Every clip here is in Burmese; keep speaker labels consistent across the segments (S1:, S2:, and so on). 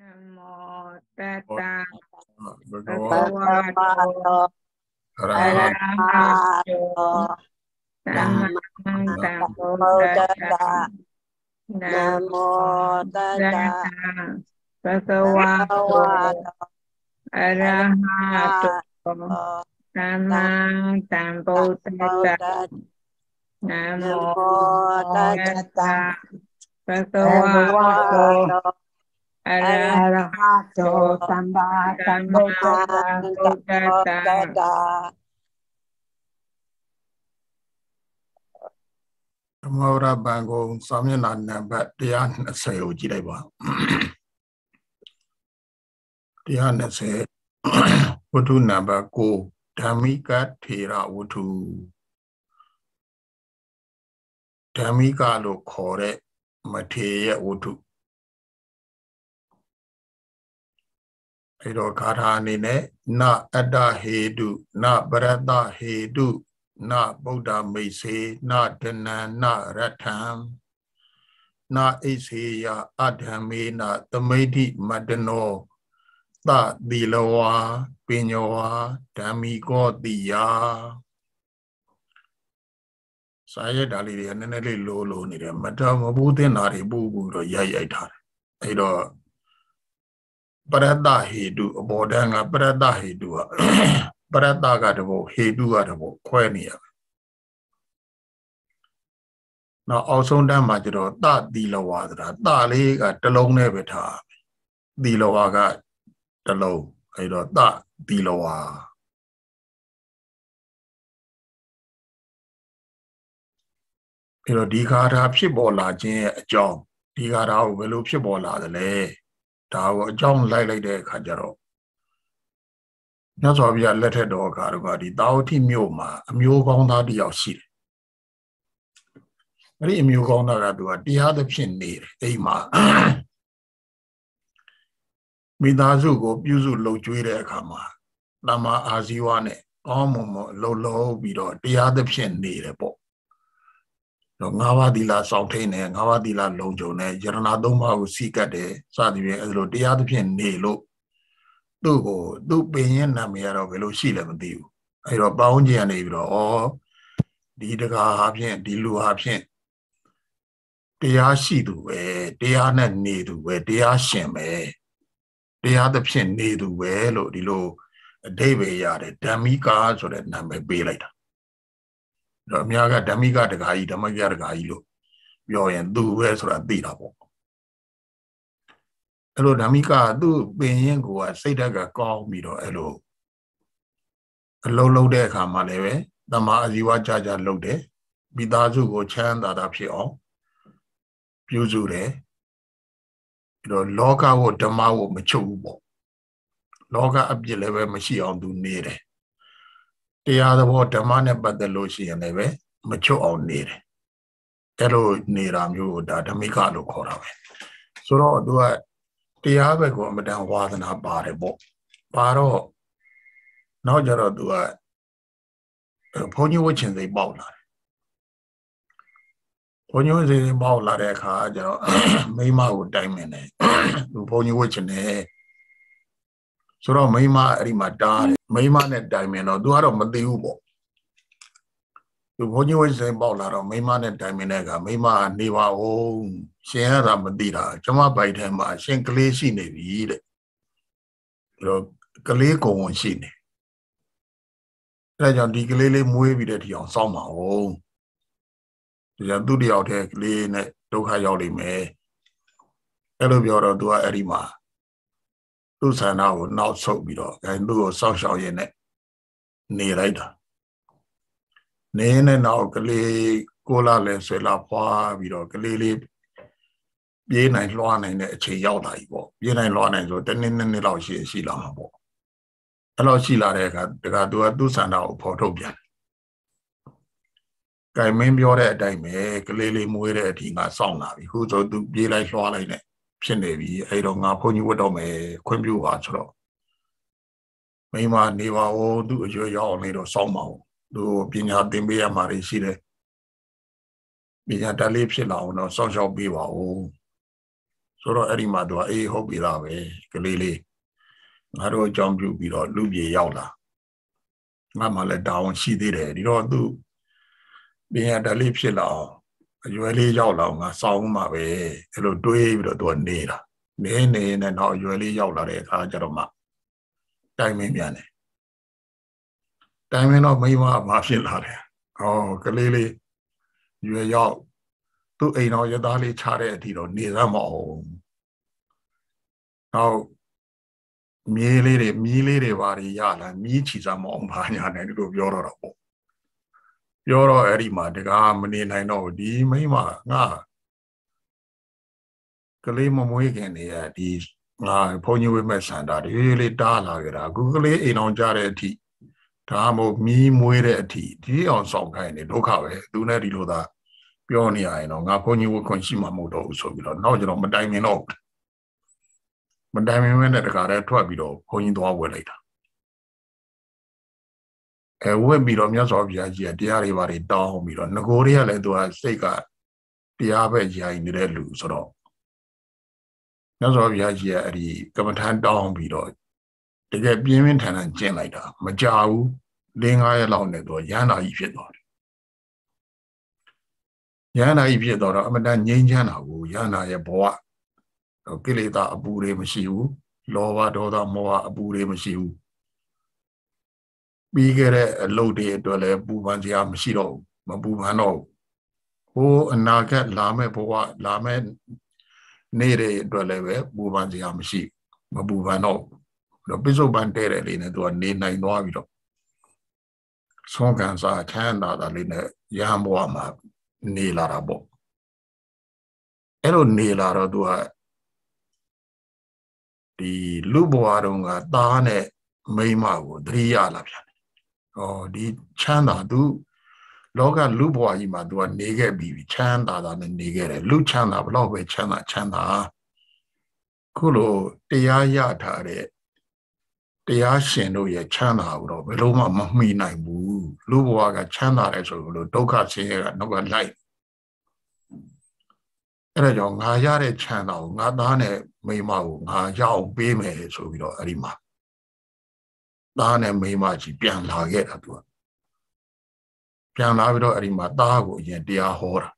S1: นะโมตัสสะ
S2: ภะ
S1: ภะ
S2: คะ
S1: คะ
S2: วะ
S1: วะโต
S2: อะระ
S1: อะ
S2: หะ
S1: ระหะโตสัมมาสัมพุทธัสสะนะโมตัสสะภะคะวะโตอะระหะโตสัมมาสัมพุทธัสสะนะโมตัสสะภะคะวะโตอะระหะโตสัมมาสัมพุทธัสสะ
S2: ธรรมวรบางกงสามยนานับတရား20ကိုကြည့်လိုက်ပါတရား20ဝတ္ထုနံပါတ်9ဓမ္မိကထေရဝတ္ထုဓမ္မိကလို့ခေါ်တဲ့မထေရဝတ္ထုအဲ့တော့ဂါထာအနေနဲ့နအတ္တဟေတုနပရတ္တဟေတုနဗုဒ္ဓမိတ်စေနဒနံနရထံနာဣစေယအဓမ္မေနသမိဋ္ဌိမတ္တနောသသီလဝါပညဝါဓမ္မိကောတိယစာရတာလေးတွေကနည်းနည်းလေးလိုနေတယ်မတော်မဘူးတင်တာတွေပူတော့ရိုက်ထားတယ်အဲ့တော့ပရတ္တဟေတုအဘောဓံကပရတ္တဟေတုကပရတ္တကတဘောဟေတုကတဘောခွဲနေရနောက်အောက်ဆုံးတန်းမှာကျတော့သသီလဝါဆိုတာသလေးကတစ်လုံးနဲ့ပဲထားသီလဝါကတစ်လုံးအဲ့တော့သသီလဝါအဲ့တော့ဒီဂါထာဖြစ်ပေါ်လာခြင်းရဲ့အကြောင်းဒီဂါထာကိုဘယ်လိုဖြစ်ပေါ်လာသလဲဒါကိုအကြောင်းလိုက်တဲ့အခါကျတော့မြတ်စွာဘုရားလက်ထက်တော်အခါတော့ဒီတာဝတိမြို့မှာအမျိုးကောင်းသားတစ်ယောက်ရှိတယ်အဲ့ဒီအမျိုးကောင်းသားကသူကတရားသဖြင့်နေတယ်အိမ်မှာမိသားစုကိုပြုစုလှုပ်ကြွေးတဲ့အခါမှာတမ္မာအာဇီဝနဲ့ကောင်းမွန်လှုပ်ပြီးတော့တရားသဖြင့်နေတယ်ပေါ့တော့၅ပါးသီလစောင့်ထိန်တယ်၅ပါးသီလလုံခြုံတယ်ယရဏ၃ပါးကိုစီကတ်တယ်စသည်ဖြင့်အဲ့လိုတရားသဖြင့်နေလို့သူ့ပင်ရဲ့နာမည်ကတော့ဘယ်လိုရှိလဲမသိဘူးအဲ့တော့ပေါင်းကျင်နေပြီးတော့ဒီတကားဟာဖြင့်ဒီလူဟာဖြင့်တရားရှိသူပဲတရားနဲ့နေသူပဲတရားရှင်ပဲတရားသဖြင့်နေသူပဲလို့ဒီလိုအဓိပ္ပာယ်ရတယ်ဓမ္မိကာဆိုတဲ့နာမည်ပေးလိုက်တာတော့အများကဓမ္မိကတကားကြီးဓမ္မကတကားကြီးလို့ပြောရင်သူပဲဆိုတာသိတာပေါ့အဲ့လိုဓမ္မိကသူ့ပင်ရင်ကိုစိတ်ဓာတ်ကကောင်းပြီးတော့အဲ့လိုအလုံးလုံးတဲ့အခါမှာလည်းပဲတမ္မာအာဇီဝကြလုပ်တယ်မိသားစုကိုချမ်းသာတာဖြစ်အောင်ပြုစုတယ်ပြီးတော့လောကကိုဓမ္မကိုမချုပ်ဘူးပေါ့လောကအပြစ်လည်းပဲမရှိအောင်သူနေတယ်တရားသဘောဓမ္မနဲ့ပတ်သက်လို့ရှိရင်လည်းပဲမချုပ်အောင်နေတယ်အဲ့လိုနေတာမျိုးကိုဒါဓမ္မိကလို့ခေါ်တာပဲဆိုတော့သူကတရားဘက်ကိုအမတန်ဝါသနာပါတယ်ပေါ့ပါတော့နောက်ကြတော့သူကဘုန်းကြီးဝတ်ချင်စိတ်ပေါက်လာတယ်ဘုန်းကြီးဝတ်ချင်စိတ်ပေါက်လာတဲ့အခါကျတော့မိန်းမကိုတိုင်မင်တယ်သူဘုန်းကြီးဝတ်ချင်တယ်ဆိုတော့မိန်းမအဲ့ဒီမှာတားတယ်မိန်းမနဲ့တိုင်မင်တော့သူကတော့မသိဘူးပေါ့သူဘုန်းကြီးဝတ်ချင်စိတ်ပေါက်လာတော့မိန်းမနဲ့တိုင်မင်တဲ့အခါမိန်းမကနေပါဦးရှင်ရတာမသိတာကျမပိုက်ထဲမှာရှင်ကလေးရှိနေပြီတဲ့အဲ့တော့ကလေးကိုယ်ဝင်ရှိနေအဲကြောင့်ဒီကလေးလေးမွေးပြီးတဲ့ဒီအောင်စောင့်ပါဦးဒီကသူ့တယောက်တည်းကလေးနဲ့ဒုက္ခရောက်လိမ့်မယ်အဲ့လိုပြောတော့သူကအဲ့ဒီမှာသူ့ဆန္ဒကိုနောက်ဆုတ်ပြီးတော့သူ့ကိုစောင့်ရှောက်ရင်းနဲ့နေလိုက်တာနေတဲ့နောက်ကလေးကိုလာလဲဆွဲလာဖွာပြီးတော့ကလေးလေးပြေးနိုင်လွှားနိုင်တဲ့အချိန်ရောက်လာပြီပေါ့ပြေးနိုင်လွှားနိုင်ဆိုတနည်းနည်းလောက်ရှိလာမှာပေါ့အဲ့လိုရှိလာတဲ့အခါဒါကသူကသူ့ဆန္ဒကိုဖော်ထုတ်ပြန်ကြိုင်မင်းပြောတဲ့အတိုင်းပဲကလေးလေးမွေးတဲ့အထိငါစောင့်လာပြီခုဆိုသူပြေးလိုက်လွှားလိုက်နဲ့ဖြစ်နေပြီအဲ့တော့ငါဘုန်းကြီးဝတ်တော့မယ်ခွင့်ပြုပါဆိုတော့မိမနေပါဦးသူ့အရွယ်ရောက်နေတော့စောင့်ပါဦးသူပညာသင်ပေးရမှာရှိတယ်ပညာတတ်လေးဖြစ်လာအောင်တော့စောင့်ရှောက်ပေးပါဦးဆိုတော့အဲ့ဒီမှာသူကအေးဟုတ်ပြီလားပဲကလေးလေးငါတို့အကြောင်းပြုပြီးတော့လူပြေရောက်လာငါမှလည်းတာဝန်ရှိသေးတယ်ဒီတော့သူပင်ရတလေးဖြစ်လာအောင်အရွယ်လေးရောက်လာအောင်ငါစောင်းမှာပဲအဲ့လိုတွေးပြီးတော့သူကနေတာနေနဲ့တော့အရွယ်လေးရောက်လာတဲ့အခါကျတော့မှတိုင်မင်းပြန်တယ်တိုင်မင်းတော့မိမဘာဖြစ်လာလဲကလေးလေးရွယ်ရောက်သူ့အိမ်တော်ရသားလေးခြားတဲ့အထိတော့နေရမအောင်နောက်မြီးလေးတွေဘာတွေရလာမြီးချီစမအောင်ဘာညာနဲ့ဒီလိုပြောတော့ပေါ့ပြောတော့အဲ့ဒီမှာတကားမနေနိုင်တော့ဒီမိမငါကလေးမမွေးခင်နေရဒီငါဘုန်းကြီးဝိမဲ့စန္ဒာဒီလေးတားလာကြတာအခုကလေးအိမ်အောင်ကြတဲ့အထိဒါမှမဟုတ်မြီးမွေးတဲ့အထိဒီအောင်ဆောင်ခိုင်းနေဒုက္ခပဲသူနဲ့ဒီလိုသာပြောနေရရင်တော့ငါဘုန်းကြီးဝခွင့်ရှိမှမဟုတ်တော့ဘူးဆိုပြီးတော့နောက်ကျတော့မတိုင်မင်တော့မတိုင်မင်နဲ့တခါတည်းထွက်ပြီးတော့ဘုန်းကြီးသွားဝယ်လိုက်တာဝက်ပြီးတော့မြတ်စွာဘုရားကြီးကတရားတွေဘာတွေတောင်းပြီးတော့ငကိုတွေကလည်းသူကစိတ်ကတရားပဲယာယီနေတဲ့လူဆိုတော့မြတ်စွာဘုရားကြီးကအဲ့ဒီကမ္မထမ်းတောင်းပြီးတော့တကယ်ပြင်းပြင်းထန်ထန်ကျင့်လိုက်တာမကြဘူး4-5 ရက်လောက်နဲ့တော့ရဟန္တာကြီးဖြစ်သွားတယ်ရဟန္တာကြီးဖြစ်တော့အမတန်ငြိမ်းချမ်းတာကိုရဟန္တာရဲ့ဘဝကိလေသာအပူတွေမရှိဘူးလောဘဒေါသမောဟအပူတွေမရှိဘူးပြီးခဲ့တဲ့အလုပ်တွေအတွက်လည်းပူပန်စရာမရှိတော့ဘူးမပူပန်တော့ဟိုအနာဂတ်လာမဲ့ဘဝလာမဲ့နေ့တွေအတွက်လည်းပဲပူပန်စရာမရှိမပူပန်တော့ပိစုပန်တဲ့လေးနဲ့သူကနေနိုင်သွားပြီးတော့ဆုံးခံစားချမ်းသာတာလေးနဲ့ရဟန်းဘဝမှာနေလာတာပေါ့အဲ့လိုနေလာတော့သူကဒီလူဘဝတုန်းကသားနဲ့မိန်းမကိုသတိရလာပြန်တယ်ဒီချမ်းသာသူလောကလူဘဝကြီးမှာသူကနေခဲ့ပြီးချမ်းသာတာနဲ့နေခဲ့တယ်လူချမ်းသာဘလောက်ပဲချမ်းသာခုလိုတရားရထားတဲ့တရားရှင်တို့ရဲ့ချမ်းသာကိုတော့ဘယ်လိုမှမမှီနိုင်ဘူးလူဘဝကချမ်းသာတယ်ဆိုလို့ဒုက္ခဆင်းရဲကနောက်ကလိုက်အဲ့ဒါကြောင့်ငါရတဲ့ချမ်းသာကိုငါသားနဲ့မိန်းမကိုငါရအောင်ပေးမယ်ဆိုပြီးတော့အဲ့ဒီမှာသားနဲ့မိန်းမကြီးပြန်လာခဲ့တာသူကပြန်လာပြီးတော့အဲ့ဒီမှာသားကိုအရင်တရားဟောတာ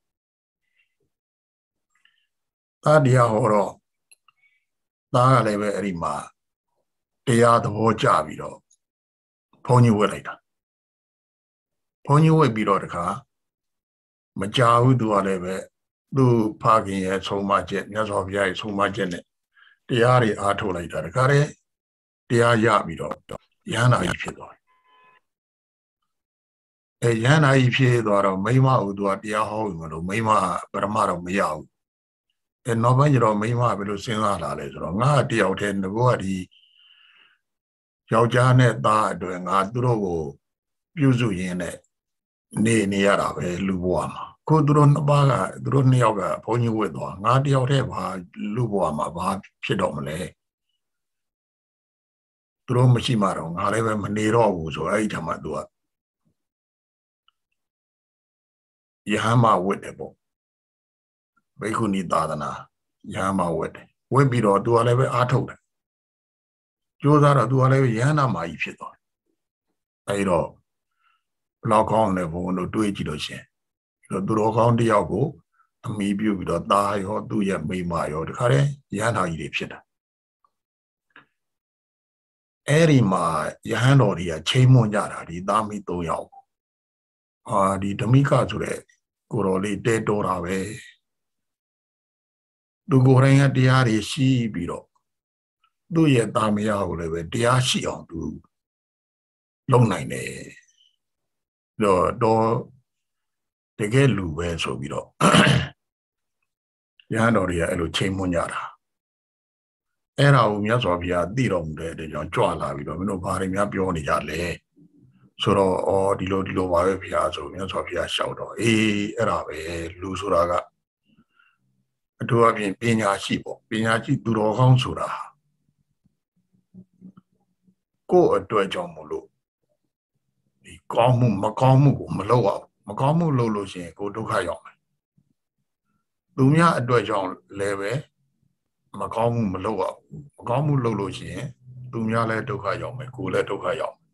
S2: သားတရားဟောတော့သားကလည်းပဲအဲ့ဒီမှာတရားသဘောကျပြီးတော့ဘုန်းကြီးဝတ်လိုက်တာဘုန်းကြီးဝတ်ပြီးတော့တခါမကြာဘူးသူကလည်းပဲသူ့ဖခင်ရဲ့ဆုံးမချက်မြတ်စွာဘုရားရဲ့ဆုံးမချက်နဲ့တရားတွေအားထုတ်လိုက်တာတခါတည်းတရားရပြီးတော့ရဟန္တာကြီးဖြစ်သွားတယ်ရဟန္တာကြီးဖြစ်သွားတော့မိမကိုသူကတရားဟောပြီးမလို့မိမပရမတော့မရဘူးနောက်ပိုင်းကျတော့မိမဘယ်လိုစဉ်းစားလာလဲဆိုတော့ငါတယောက်တည်းငကိုကဒီယောက်ျားနဲ့သားအတွက်ငါသူတို့ကိုပြုစုရင်းနဲ့နေရတာပဲလူဘဝမှာကိုသူတို့နှစ်ပါးကသူတို့နှစ်ယောက်ကဘုန်းကြီးဝတ်သွားငါတယောက်တည်းဘာလူဘဝမှာဘာဖြစ်တော့မလဲသူတို့မရှိမှတော့ငါလည်းပဲမနေတော့ဘူးဆိုအဲ့ဒီထက်မှသူကယဟမဝတ်တယ်ပေါ့ဘိက္ခုနီသာသနာယဟမဝတ်တယ်ဝတ်ပြီးတော့သူကလည်းပဲအားထုတ်တယ်ကြိုးစားတော့သူကလည်းယဟန္တာမာကြီးဖြစ်သွားတယ်အဲ့တော့ဘလောက်ကောင်းလဲဘုံတို့တွေးကြည့်လို့ရှင်သူတော်ကောင်းတယောက်ကိုအမိပြုပြီးတော့သားရောသူ့ရဲ့မိမရောတခါတည်းယဟန္တာကြီးတွေဖြစ်တာအဲ့ဒီမှာယဟန်တော်တွေကချိန်မွန်ကြတာဒီသားမိ3ယောက်ဒီဓမိကဆိုတဲ့ကိုတော်လေးတဲတော်တာပဲသူကိုယ်တိုင်ကတရားတွေရှိပြီးတော့သူ့ရဲ့သားမယားကိုလည်းပဲတရားရှိအောင်သူလုပ်နိုင်တယ်တော့တကယ်လူပဲဆိုပြီးတော့ယဟန်တော်တွေကအဲ့လိုချိန်မွန်ကြတာအဲ့ဒါကိုမြတ်စွာဘုရားသိတော်မူတဲ့ကြောင့်ကြွလာပြီးတော့မင်းတို့ဘာတွေများပြောနေကြလဲဆိုတော့ဒီလိုပါပဲဘုရားဆိုမြတ်စွာဘုရားလျှောက်တော့အဲ့ဒါပဲလူဆိုတာကအထူးအပြင်ပညာရှိပေါ့ပညာရှိသူတော်ကောင်းဆိုတာကိုယ့်အတွက်ကြောင့်မလို့ဒီကောင်းမှုမကောင်းမှုကိုမလုပ်အောင်မကောင်းမှုလုပ်လို့ရှိရင်ကိုဒုက္ခရောက်မယ်သူများအတွက်ကြောင့်လည်းပဲ mà con mà lâu à có muốn lâu lâu gì tụi nhau lại đâu khai dòng mày cú lại đâu khai dòng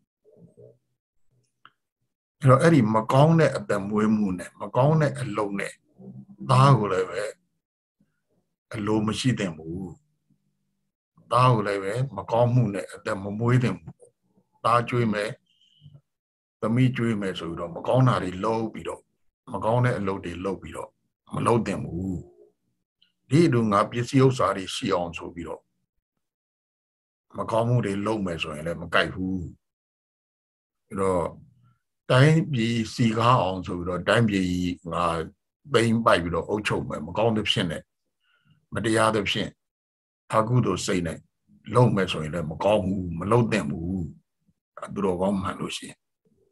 S2: rồi ấy thì mà con này ở tầm mùi mù này mà con này ở lâu này ta của lại vậy ở lâu mà xí tiền mù ta của lại vậy mà con mù này ở tầm mùi tiền ta chui mày tao mi chui mày rồi đó mà con nào thì lâu bị đó mà con này lâu thì lâu bị đó mà lâu tiền mù đi đường ngập biết siêu sao thì siêu số bị đó mà con mù thì lâu mày rồi lại mà cày hú rồiတိုင်းပြည်စီကားအောင်ဆိုပြီးတော့တိုင်းပြည်ငါသိမ်းပိုက်ပြီးတော့အုပ်ချုပ်မယ်မကောင်းတဲ့ဖြစ်နေမတရားတဲ့ဖြစ်အကုသိုလ်စိတ်နဲ့လုံးမယ်ဆိုရင်လည်းမကောင်းဘူးမလုံးသင့်ဘူးသူတော်ကောင်းမှန်လို့ရှိရင်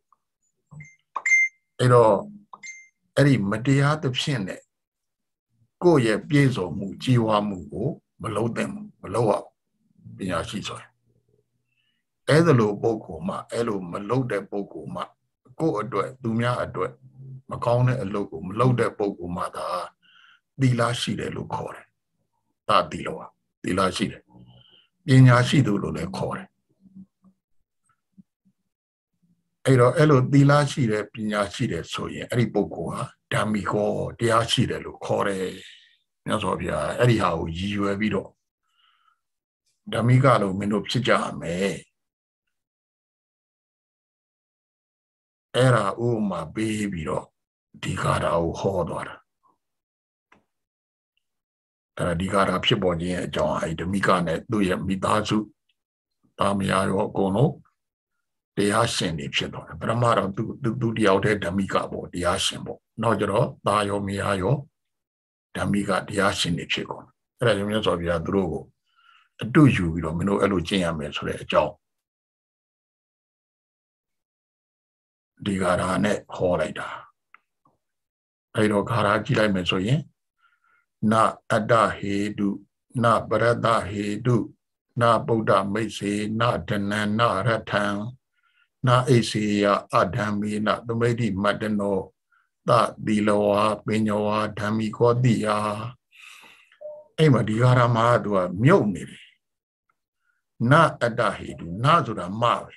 S2: အဲ့တော့အဲ့ဒီမတရားတဲ့ဖြစ်နေကိုယ့်ရဲ့ပြည့်စုံမှုကြီးဝါမှုကိုမလုံးသင့်ဘူးမလုံးအောင်ပညာရှိဆိုရင်အဲ့ဒါလိုပုဂ္ဂိုလ်မှအဲ့လိုမလုံးတဲ့ပုဂ္ဂိုလ်မှကိုယ့်အတွက်သူများအတွက်မကောင်းတဲ့အလုပ်ကိုမလုပ်တဲ့ပုဂ္ဂိုလ်မှသာသီလရှိတယ်လို့ခေါ်တယ်။ဒါသီလပါသီလရှိတယ်။ပညာရှိသူလို့လည်းခေါ်တယ်။အဲ့တော့အဲ့လိုသီလရှိတယ်ပညာရှိတယ်ဆိုရင်အဲ့ဒီပုဂ္ဂိုလ်ဟာဓမ္မိကောတရားရှိတယ်လို့ခေါ်တယ်။မြတ်စွာဘုရားအဲ့ဒီဟာကိုရည်ရွယ်ပြီးတော့ဓမ္မိကလို့မင်းတို့ဖြစ်ကြမယ်။အဲ့ဒါဥမာပေးပြီးတော့ဒီကာရာကိုဟောသွားတာအဲ့ဒီကာရာဖြစ်ပေါ်ခြင်းအကြောင်းအဲ့ဓမ္မိကနဲ့သူ့ရဲ့မိသားစုတာမယာရောအကုန်လုံးတရားရှင်တွေဖြစ်သွားတယ်ပရမတော့သူတယောက်တည်းဓမ္မိကပေါ့တရားရှင်ပေါ့နောက်ကျတော့တာရောမယာရောဓမ္မိကတရားရှင်တွေဖြစ်ကုန်အဲ့ဒါကြောင့်မြတ်စွာဘုရားသူတို့ကိုအတူယူပြီးတော့မင်းတို့အဲ့လိုကျင့်ရမယ်ဆိုတဲ့အကြောင်းဒီကာရာနဲ့ဟောလိုက်တာအဲ့တော့ကာရာကြည့်လိုက်မယ်ဆိုရင်နအတ္တဟေတုနပရတဟေတုနဗုဒ္ဓမိတ်စေနဒနံနရထံနအိစေယအဓမ္မေနသမိတိမတ္တနောသသီလဝါပညဝါဓမ္မိကောတိယအဲ့မှာဒီကာရာမှာသူကမြုပ်နေတယ်နအတ္တဟေတုနဆိုတာမပဲ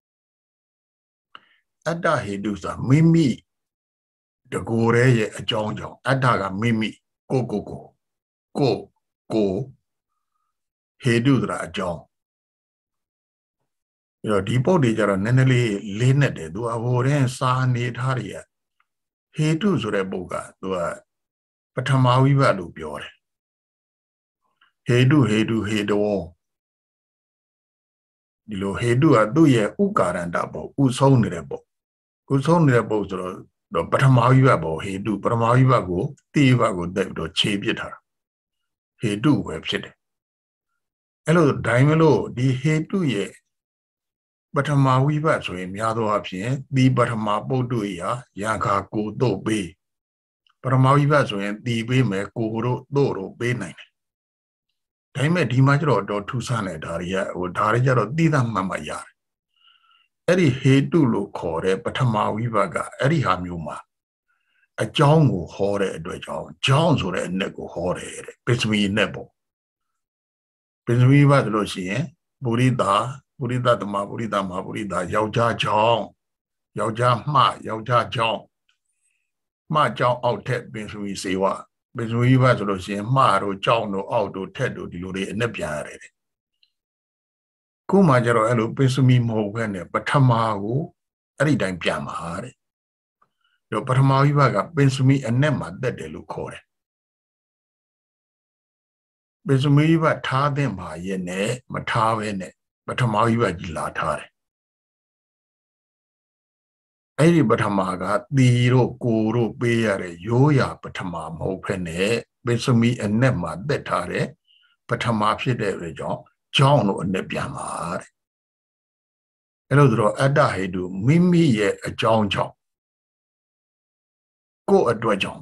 S2: အတ္တဟေတုဆိုတာမိမိတကိုယ်ရဲ့အကြောင်းကြောင့်အတ္တကမိမိကိုဟေတုဆိုတာအကြောင်းအဲ့တော့ဒီပုဒ်တွေကြတော့နည်းနည်းလေးနဲ့တယ်သူအဟိုတဲ့စာနေထားရဟေတုဆိုတဲ့ပုဒ်ကသူကပထမဝိဘတ်လို့ပြောတယ်ဟေတုဒီလိုဟေတုကသူ့ရဲ့ဥကာရန္တပုဒ်ဥဆုံးနေတဲ့ပုဒ်ဆိုတော့ပထမဝိဘတ်ပေါ့ဟေတုပထမဝိဘတ်ကိုတိဝိဘတ်ကိုတက်ပြီးတော့ခြေပစ်ထားတာဟေတုပဲဖြစ်တယ်အဲ့လိုဒိုင်းမလို့ဒီဟေတုရဲ့ပထမဝိဘတ်ဆိုရင်များသောအားဖြင့်ဒီပထမပုဒ်တို့ရာရံခါကိုတို့ပေးပထမဝိဘတ်ဆိုရင်တီပေးမယ်ကိုတို့တို့ပေးနိုင်တယ်ဒါပေမဲ့ဒီမှာကျတော့ထူးဆန်းတယ်ဒါတွေကျတော့တိသမှတ်မှရတယ်အဲ့ဒီဟေတုလို့ခေါ်တဲ့ပထမဝိဘတ်ကအဲ့ဒီဟာမျိုးမှာအကြောင်းကိုဟောတဲ့အတွက်ကြောင့်ဆိုတဲ့အ내ကိုဟောတယ်တဲ့ပစ္စမီနဲ့ပေါ့ပစ္စမီဘတ်ဆိုလို့ရှိရင်ပုရိသသမပုရိသမဟာပုရိသယောက်ျားကြောင့်ယောက်ျားမှယောက်ျားကြောင့်မှကြောင့်အောက်ထက်ပစ္စမီစေဝပစ္စမီဘတ်ဆိုလို့ရှိရင်မှတို့ကြောင့်တို့အောက်တို့ထက်တို့ဒီလိုတွေအ내ပြန်ရတယ်တဲ့ခုမှကျတော့အဲ့လိုပစ္စမီမဟုတ်ဘဲနဲ့ပထမကိုအဲ့ဒီတိုင်းပြန်ပါတဲ့တော့ပထမဝိဘတ်ကပစ္စမီအ내မှာတက်တယ်လို့ခေါ်တယ်ပစ္စမီဝိဘတ်ထားတဲ့မှာရဲ့နဲ့မထားဘဲနဲ့ပထမဝိဘတ်ကြီးလာထားတယ်အဲ့ဒီပထမကတီတို့ကိုတို့ပေးရတဲ့ရိုးရာပထမမဟုတ်ဘဲနဲ့ပစ္စမီအ내မှာတက်ထားတဲ့ပထမဖြစ်တဲ့အတွက်ကြောင့်တို့အ내ပြန်ပါတဲ့အဲ့လိုဆိုတော့အတ္တဟေတုမိမိရဲ့အကြောင်းကြောင့်ကိုယ့်အတွက်ကြောင့်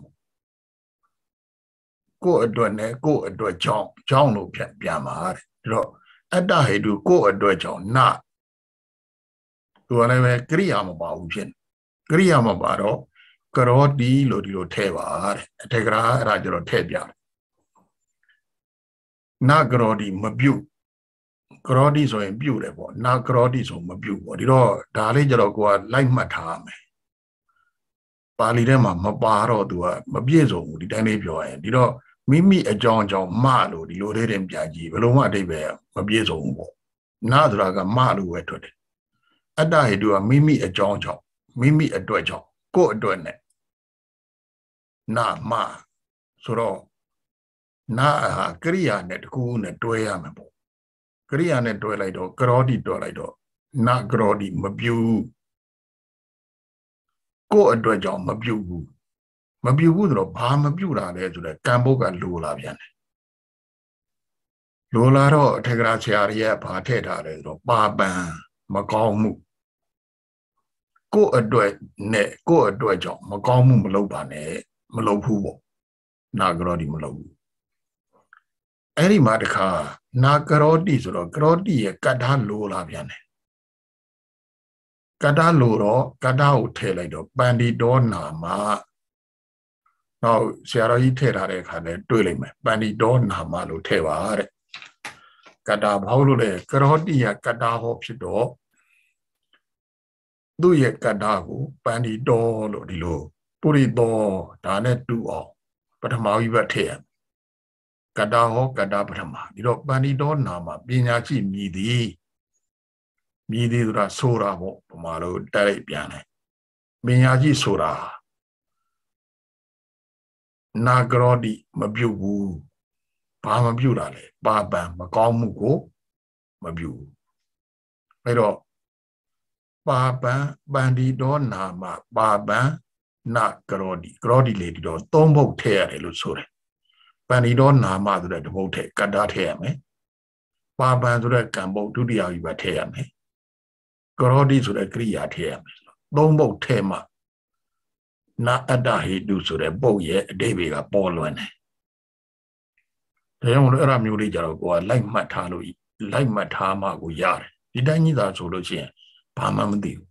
S2: ကိုယ့်အတွက်နဲ့ကိုယ့်အတွက်ကြောင့်လို့ပြန်ပါတဲ့ဒါတော့အတ္တဟေတုကိုယ့်အတွက်ကြောင့်သူကလည်းပဲကရိယာမပါဘူးဖြစ်ကရိယာမပါတော့ကရောတိလို့ဒီလိုထည့်ပါတဲ့အထေကရာအဲ့ဒါကျတော့ထည့်ပြတယ် na grodi mabu grodi so in bu le po na grodi so mabu po di ro da le jaro ko like mat tha me pa li de ma pa ro tu ma piet so diတိုင်းလေးပြောရင်ဒီတော့မိမိအကြောင်းမလို့ဒီလိုလေးတင်ပြကြည့်ဘယ်လိုမှအတိတ်ပဲမပြည့်စုံဘူးပေါ့နာဆိုတာကမလို့ပဲထွက်တယ်အတ္တဟိတုကမိမိအကြောင်းကြောင့်မိမိအတွက်ကြောင့်ကိုယ့်အတွက်နဲ့နာမဆိုတော့နာဟာကရိယာနဲ့တခုနဲ့တွဲရမှာပေါ့ကရိယာနဲ့တွဲလိုက်တော့ကရောတိတွဲလိုက်တော့နာကရောတိမပြုကိုယ့်အတွက်ကြောင့်မပြုဘူးမပြုဘူးဆိုတော့ဘာမပြုတာလဲဆိုတော့ကံဘုတ်ကလိုလာပြန်တယ်လိုလာတော့အထက်ကရာဆရာကြီးကဘာထည့်ထားလဲဆိုတော့ပါပံမကောင်းမှုကိုယ့်အတွက်နဲ့ကိုယ့်အတွက်ကြောင့်မကောင်းမှုမလုပ်ပါနဲ့မလုပ်ဘူးပေါ့နာကရောတိမလုပ်ဘူးအဲ့ဒီမှာတခါနာကရောတိဆိုတော့ကရောတိရဲ့ကတ္ထလိုလာပြန်တယ်ကတ္ထလိုတော့ကတ္ထကိုထည့်လိုက်တော့ပန္တိတောနာမနောက်ဆရာတော်ကြီးထည့်ထားတဲ့အခါနဲ့တွေ့လိုက်မယ်ပန္တိတောနာမလို့ထည့်ပါတဲ့ကတ္ထဘာလို့လဲကရောတိရဲ့ကတ္ထဟောဖြစ်တော့သူ့ရဲ့ကတ္ထကိုပန္တိတောလို့ဒီလိုပုရိသောဒါနဲ့တူအောင်ပထမဝိဘတ်ထည့်ရကတ္ထဟောကတ္ထပထမဒီတော့ပန္တိတောနာမပညာရှိမြည်သည်ဆိုတာဆိုတာပေါ့ပမာလို့တိုက်လိုက်ပြန်တယ်ပညာရှိဆိုတာနာကရောတိမပြုတ်ဘူးဘာမပြုတ်တာလဲပါပံမကောင်းမှုကိုမပြုတ်အဲ့တော့ပါပံပန္တိတောနာမပါပံနာကရောတိလေဒီတော့သုံးဘုတ်ထည့်ရတယ်လို့ဆိုတယ်ပန္တိတောနာမဆိုတဲ့တဘုတ်ထည့်ကတ္တထည့်ရမယ်ပါပံဆိုတဲ့ကံဘုတ်ဒုတိယဝိဘတ်ထည့်ရမယ်ကရောတိဆိုတဲ့ကရိယာထည့်ရမယ်သုံးဘုတ်ထည့်မှနာအတ္တဟိတုဆိုတဲ့ပုတ်ရဲ့အတိပ္ပယ်ကပေါ်လွင်တယ်ဒါကြောင့်မို့အဲ့ဒါမျိုးလေးကြတော့ကိုကလိုက်မှတ်ထားလို့လိုက်မှတ်ထားမှကိုရတယ်ဒီတိုင်းကြီးသာဆိုလို့ရှိရင်ဘာမှမသိဘူး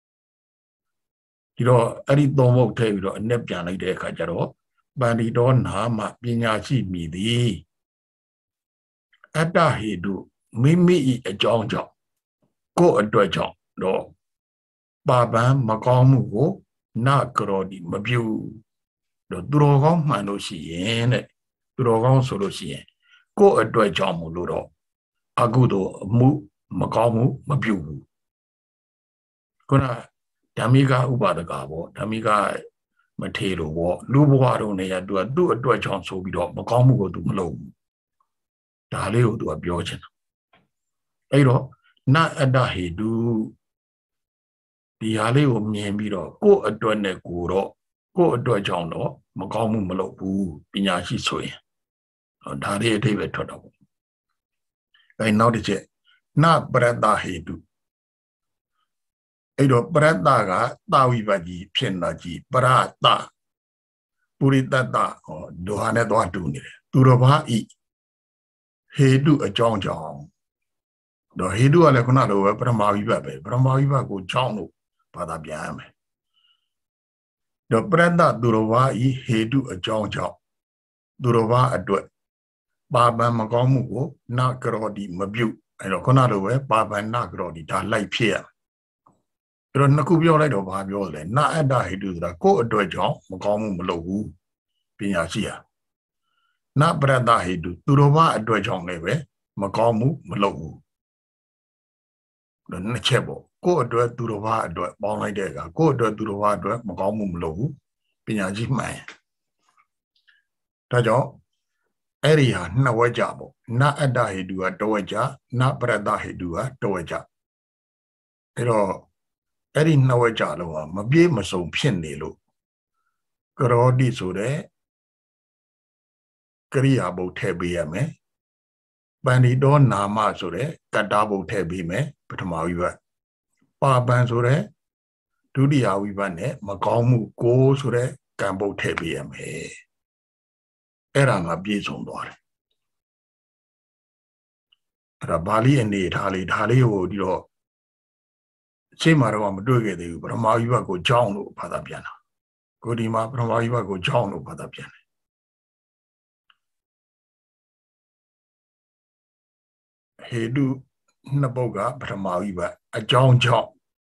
S2: ဒီတော့အဲ့ဒီသုံးဘုတ်ထည့်ပြီးတော့အနဲ့ပြန်လိုက်တဲ့အခါကျတော့ပန္တိတောနာမပညာရှိမြည်သည်အတ္တဟိတုမိမိ၏အကြောင်းကြောင့်ကိုယ့်အတွက်ကြောင့်တော့ပါပံမကောင်းမှုကိုနာကရောတိမပြုတော့သူတော်ကောင်းမှန်လို့ရှိရင်တဲ့သူတော်ကောင်းဆိုလို့ရှိရင်ကိုယ့်အတွက်ကြောင့်မို့လို့တော့အကုသိုလ်အမှုမကောင်းမှုမပြုဘူးခုနဓမ္မိကဥပါဒကပေါ့ဓမ္မိကမထေလို့ပေါ့လူဘဝတော့နေရသူကသူ့အတွက်ကြောင့်ဆိုပြီးတော့မကောင်းမှုကိုသူမလုပ်ဘူးဒါလေးကိုသူကပြောချင်တာအဲ့တော့နာအတ္တဟိတုဒီဟာလေးကိုမြင်ပြီးတော့ကိုယ့်အတွက်နဲ့ကိုယ်တော့ကိုယ့်အတွက်ကြောင့်တော့မကောင်းမှုမလုပ်ဘူးပညာရှိဆိုရင်ဒါလေးအထိပ္ပယ်ထွက်တော့အဲနောက်တစ်ချက်နပရတ္တဟိတုအဲ့တော့ပရတ္တကတာဝိပကြီးဖြစ်လာကြည့်ပရတ္တပုရိတ္တဟောဒုဟာနဲ့တော့တူနေတယ်သူတော်ဘာဤဟေတုအကြောင်းကြောင့်တော့ဟေတုကလည်းခုနလိုပဲပရမဝိပတ်ပဲပရမဝိပတ်ကိုကြောင်းလို့ဘာသာပြန်ရမယ်တော့ပရတ္တသူတော်ဘာဤဟေတုအကြောင်းကြောင့်သူတော်ဘာအတွက်ပါပံမကောင်းမှုကိုနာကရောတိမပြုတ်အဲ့တော့ခုနလိုပဲပါပံနာကရောတိဒါလိုက်ဖြစ်ရအဲ့တော့နှစ်ခုပြောလိုက်တော့ဘာပြောလဲနာအတ္တဟိတုဆိုတာကိုယ့်အတွက်ကြောင့်မကောင်းမှုမလုပ်ဘူးပညာရှိရနာပရတ္တဟိတုသူတော်ဘာအတွက်ကြောင့်လည်းပဲမကောင်းမှုမလုပ်ဘူးတော့နှစ်ချက်ပေါ့ကိုယ့်အတွက်သူတော်ဘာအတွက်ပေါင်းလိုက်တဲ့အခါကိုယ့်အတွက်သူတော်ဘာအတွက်မကောင်းမှုမလုပ်ဘူးပညာရှိမှန်ဒါကြောင့်အဲ့ဒီဟာနှစ်ဝက်ကြပေါ့နာအတ္တဟိတုကတဝက်ကြနာပရတ္တဟိတုကတဝက်ကြအဲ့တော့အဲ့ဒီနှစ်ဝက်ကြလို့မပြေမစုံဖြစ်နေလို့ကရောတိဆိုတဲ့ကရိယာဘုတ်ထည့်ပေးရမယ်ပန္တိတောနာမဆိုတဲ့ကတ္တဘုတ်ထည့်ပေးမယ်ပထမဝိဘတ်ပါပံဆိုတဲ့ဒုတိယဝိဘတ်နဲ့မကောင်းမှုကိုဆိုတဲ့ကံဘုတ်ထည့်ပေးရမယ်အဲ့ဒါငါပြည့်စုံသွားတယ်အဲ့ဒါပါဠိအနေထားလေးဒါလေးကိုဒီတော့ရှင်းမှာတော့မတွေ့ခဲ့သေးဘူးပထမဝိဘတ်ကိုကြောင်းလို့ဘာသာပြန်တာကိုဒီမှာပထမဝိဘတ်ကိုကြောင်းလို့ဘာသာပြန်တယ် he do Naboga, but a Maiba, a John Job.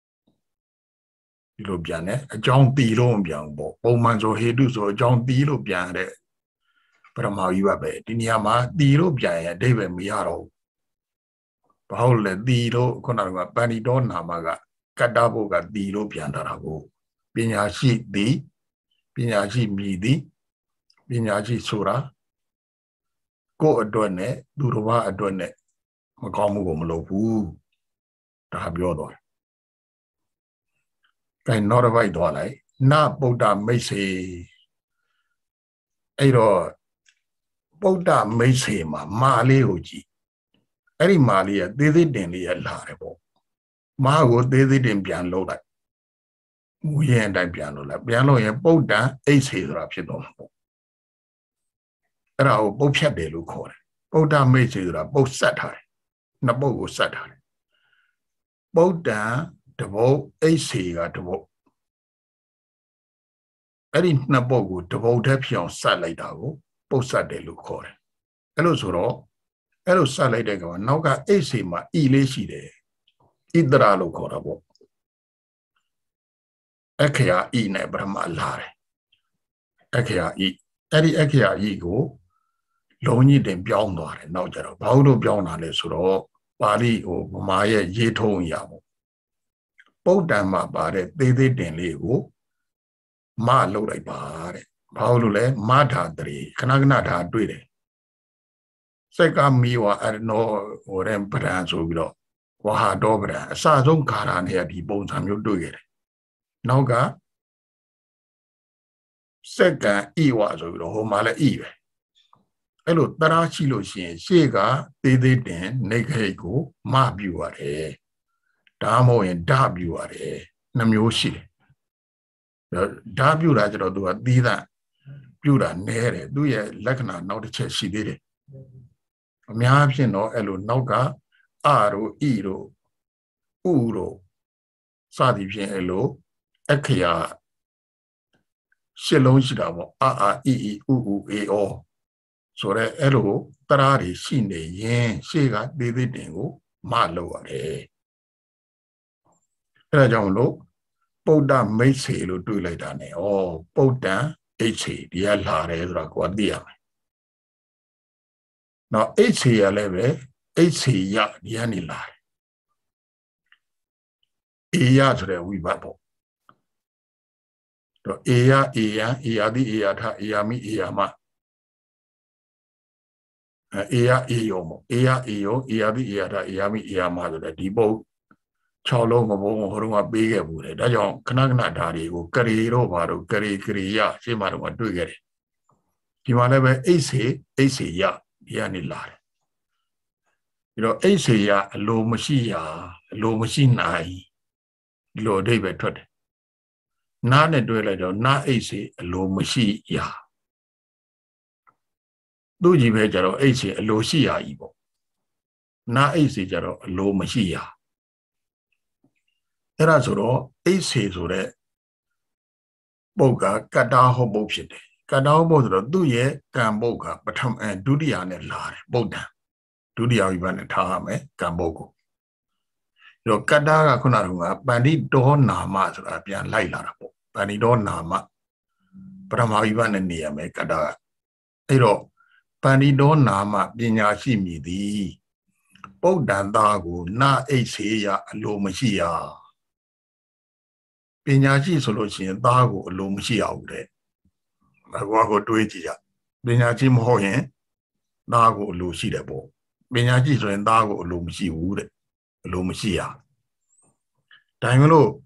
S2: You know, a John Dilo Bianbo, Omanzo he do so, John Dilo Biane, but a Maiba, Diniama, Dilo Biane, David Miaro. Paul Dilo, Conara, Banidon Namaga, Cadaboga Dilo Biandarago, Binyashi D, Binyashi Midi, Binyashi Sura, go a donne, Durova a donne, Macamu Molopu, to have your door. Can not avoid dolly, not Boda may say, Ado Boda may say, Mali Uji. Any Malia did it in the Larabo. Mago did it in piano like we and I piano like piano and Boda, ace his rapidon. Rao Bocha de Lucore. Boda may say that both satire. Nabo satire. Boda, the bow, ace at the bow. I didn't Nabogo, the bow depion satellite dago, both sat de Lucore. Hello, Soro. Hello, satellite go, Noga ace ma ilacy de Idra Lucorabo. Ekea e nebrama lare. Ekea e. Eddie Ekea ego. Lonely than beyond it, no jero. Paulo beyond Suro, Bali or Maya Yeto Yamo. Both them about it, they did in Lego. Ma lo like bar. Paulo le, Mata three, Kanagnata do it. Seka miwa I don't know or emperance or below. Waha dobra, Sazon Karan here, the bones and you do it. Noga Seka E was over the home mala eve. Hello, Tarachi Lucien, Sega, they did Negego, Ma Buare, Damo and Dabuare, Namyoshi. The Dabu Raja do a Dida, Buda Nere, do ye Lagna, not the chess she did it. Miapin no Elo Noga, Aro, Iro, Uro, Sadipian Elo, Ekea, Shalon Shidamo, E, U, E, O. So that Elo, Tarari, Shine, Yen, Sega, Didi Dingo, Malo, Rajanlo, Boda may say, do like that, or Boda, H. Dear Lare, Raquadia. Now, H. Leve, H. Ya, Yanila. Ea to the Wibabo. The Ea, the Eata, Eami, Eama. Ea Eomo, Ea Eo, Ea the Eata, Eami, Eama, the Debo, Cholo, Horuma, Big Abu, Dajon, Kanagna Dari, Cariro, Baru, Kariya, Shimara, do get it. Himalava Ace, Ya, Yanila. You know, Ace Ya, low machine, low David Todd. None a dweller, not Ace, low machine, ya. Do you measure Ace, low Shia Ibo? Na Ace, low machine. Era soro Ace sore Boga, Kadaho Bopshit. Kadaho Bodro, do ye, Gamboga, but Dudia and Lare, Boda. Dudia even Tahame, Gambogo. Your Kadaga Kunarunga, Bandi Don Nama, Rapian Lailarabo, Bandi Don Nama, Brahma even and Niame Kadaga. Ero, Bandi Don Nama, Binyashi Midi, Bodan Dago, Na Ace, Low Machia. Binyaji solution, Dago, Lumshi out there. I walk to it. Binyaji Mohen, Dago, Lucy the Bo. Binyaji and Dago, Lumshi wood, Lumshia. Tangelo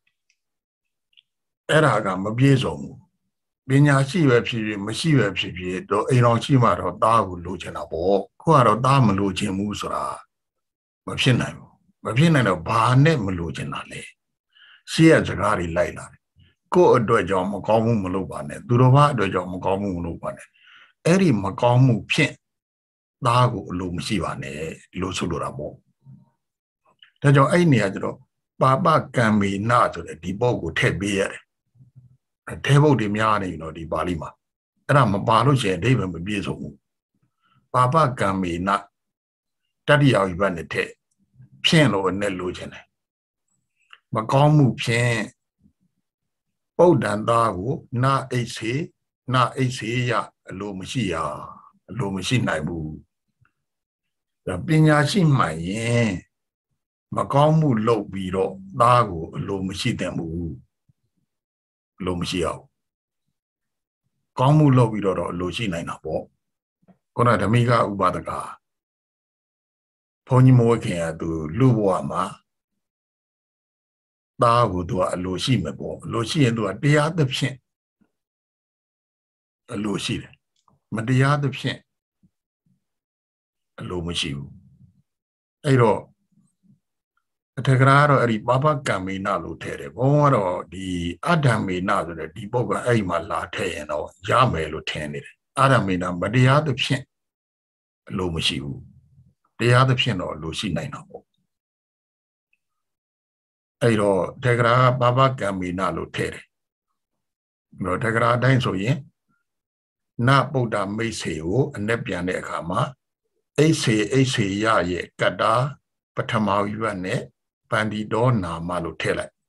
S2: Eraga, Mabiezo. Binyaji website, Mashi website, do Eronchima or Dago Luchenabo, who are a dam Luchin Musra. Machine, Machine of Barnet Maluchinale. She has a gari laila. Go a dojo Macamu Malubane, Durova dojo Macamu Malubane. Eri Macamu Pin, Dago Lumsivane, Lusulurabo. Tajo Ainiadro, Baba can be not to the Dibogo Tebier. A table de Miani, you know, the Balima. And I'm a Baluche, David Bezo. Baba can be not တတိယဝိပဿနာတဲ့ဖြင့်လို့နဲ့လို့ခြင်းတယ်မကောင်းမှုဖြင့်ပုဒ္ဒံသားကိုနာအိတ်စေရအလိုမရှိရအလိုမရှိနိုင်ဘူးပညာရှိမှန်ရင်မကောင်းမှုလုပ်ပြီးတော့သားကိုအလိုမရှိတဲ့မှုအလိုမရှိအောင်ကောင်းမှုလုပ်ပြီးတော့အလိုရှိနိုင်တာပေါ့ခုနဓမ္မိကဥပဒကဘုန်းကြီးမဝခင်ကသူလူဘဝမှာသားကိုသူကအလိုရှိမှာပေါ့အလိုရှိရင်သူကတရားသဖြင့်အလိုရှိတယ်မတရားသဖြင့်အလိုမရှိဘူးအဲ့တော့အထက်ကရာတော့အဲ့ဒီပပကံမေနလို့ထည့်တယ်ဘုန်းကတော့ဒီအတ္တမေနဆိုတဲ့ဒီပုဂ္ဂိုလ်အဲ့ဒီမှာလာထည့်ရင်တော့ရမယ်လို့ထင်နေတယ်အတ္တမေနမတရားသဖြင့်အလိုမရှိဘူးတရားသဖြင့်တော့အလိုရှိနိုင်တာပေါ့အဲ့တော့တက္ကရာပပကံမေနလို့ထည့်တယ်တော့တက္ကရာအတိုင်းဆိုရင်နပုဒ္ဒမိတ်ဆေကိုအ내ပြန်တဲ့အခါမှာအိတ်ဆေရရဲ့ကတ္တာပထမဝိပတ်နဲ့ပန္တိတော်နာမလို့ထည့်လိုက်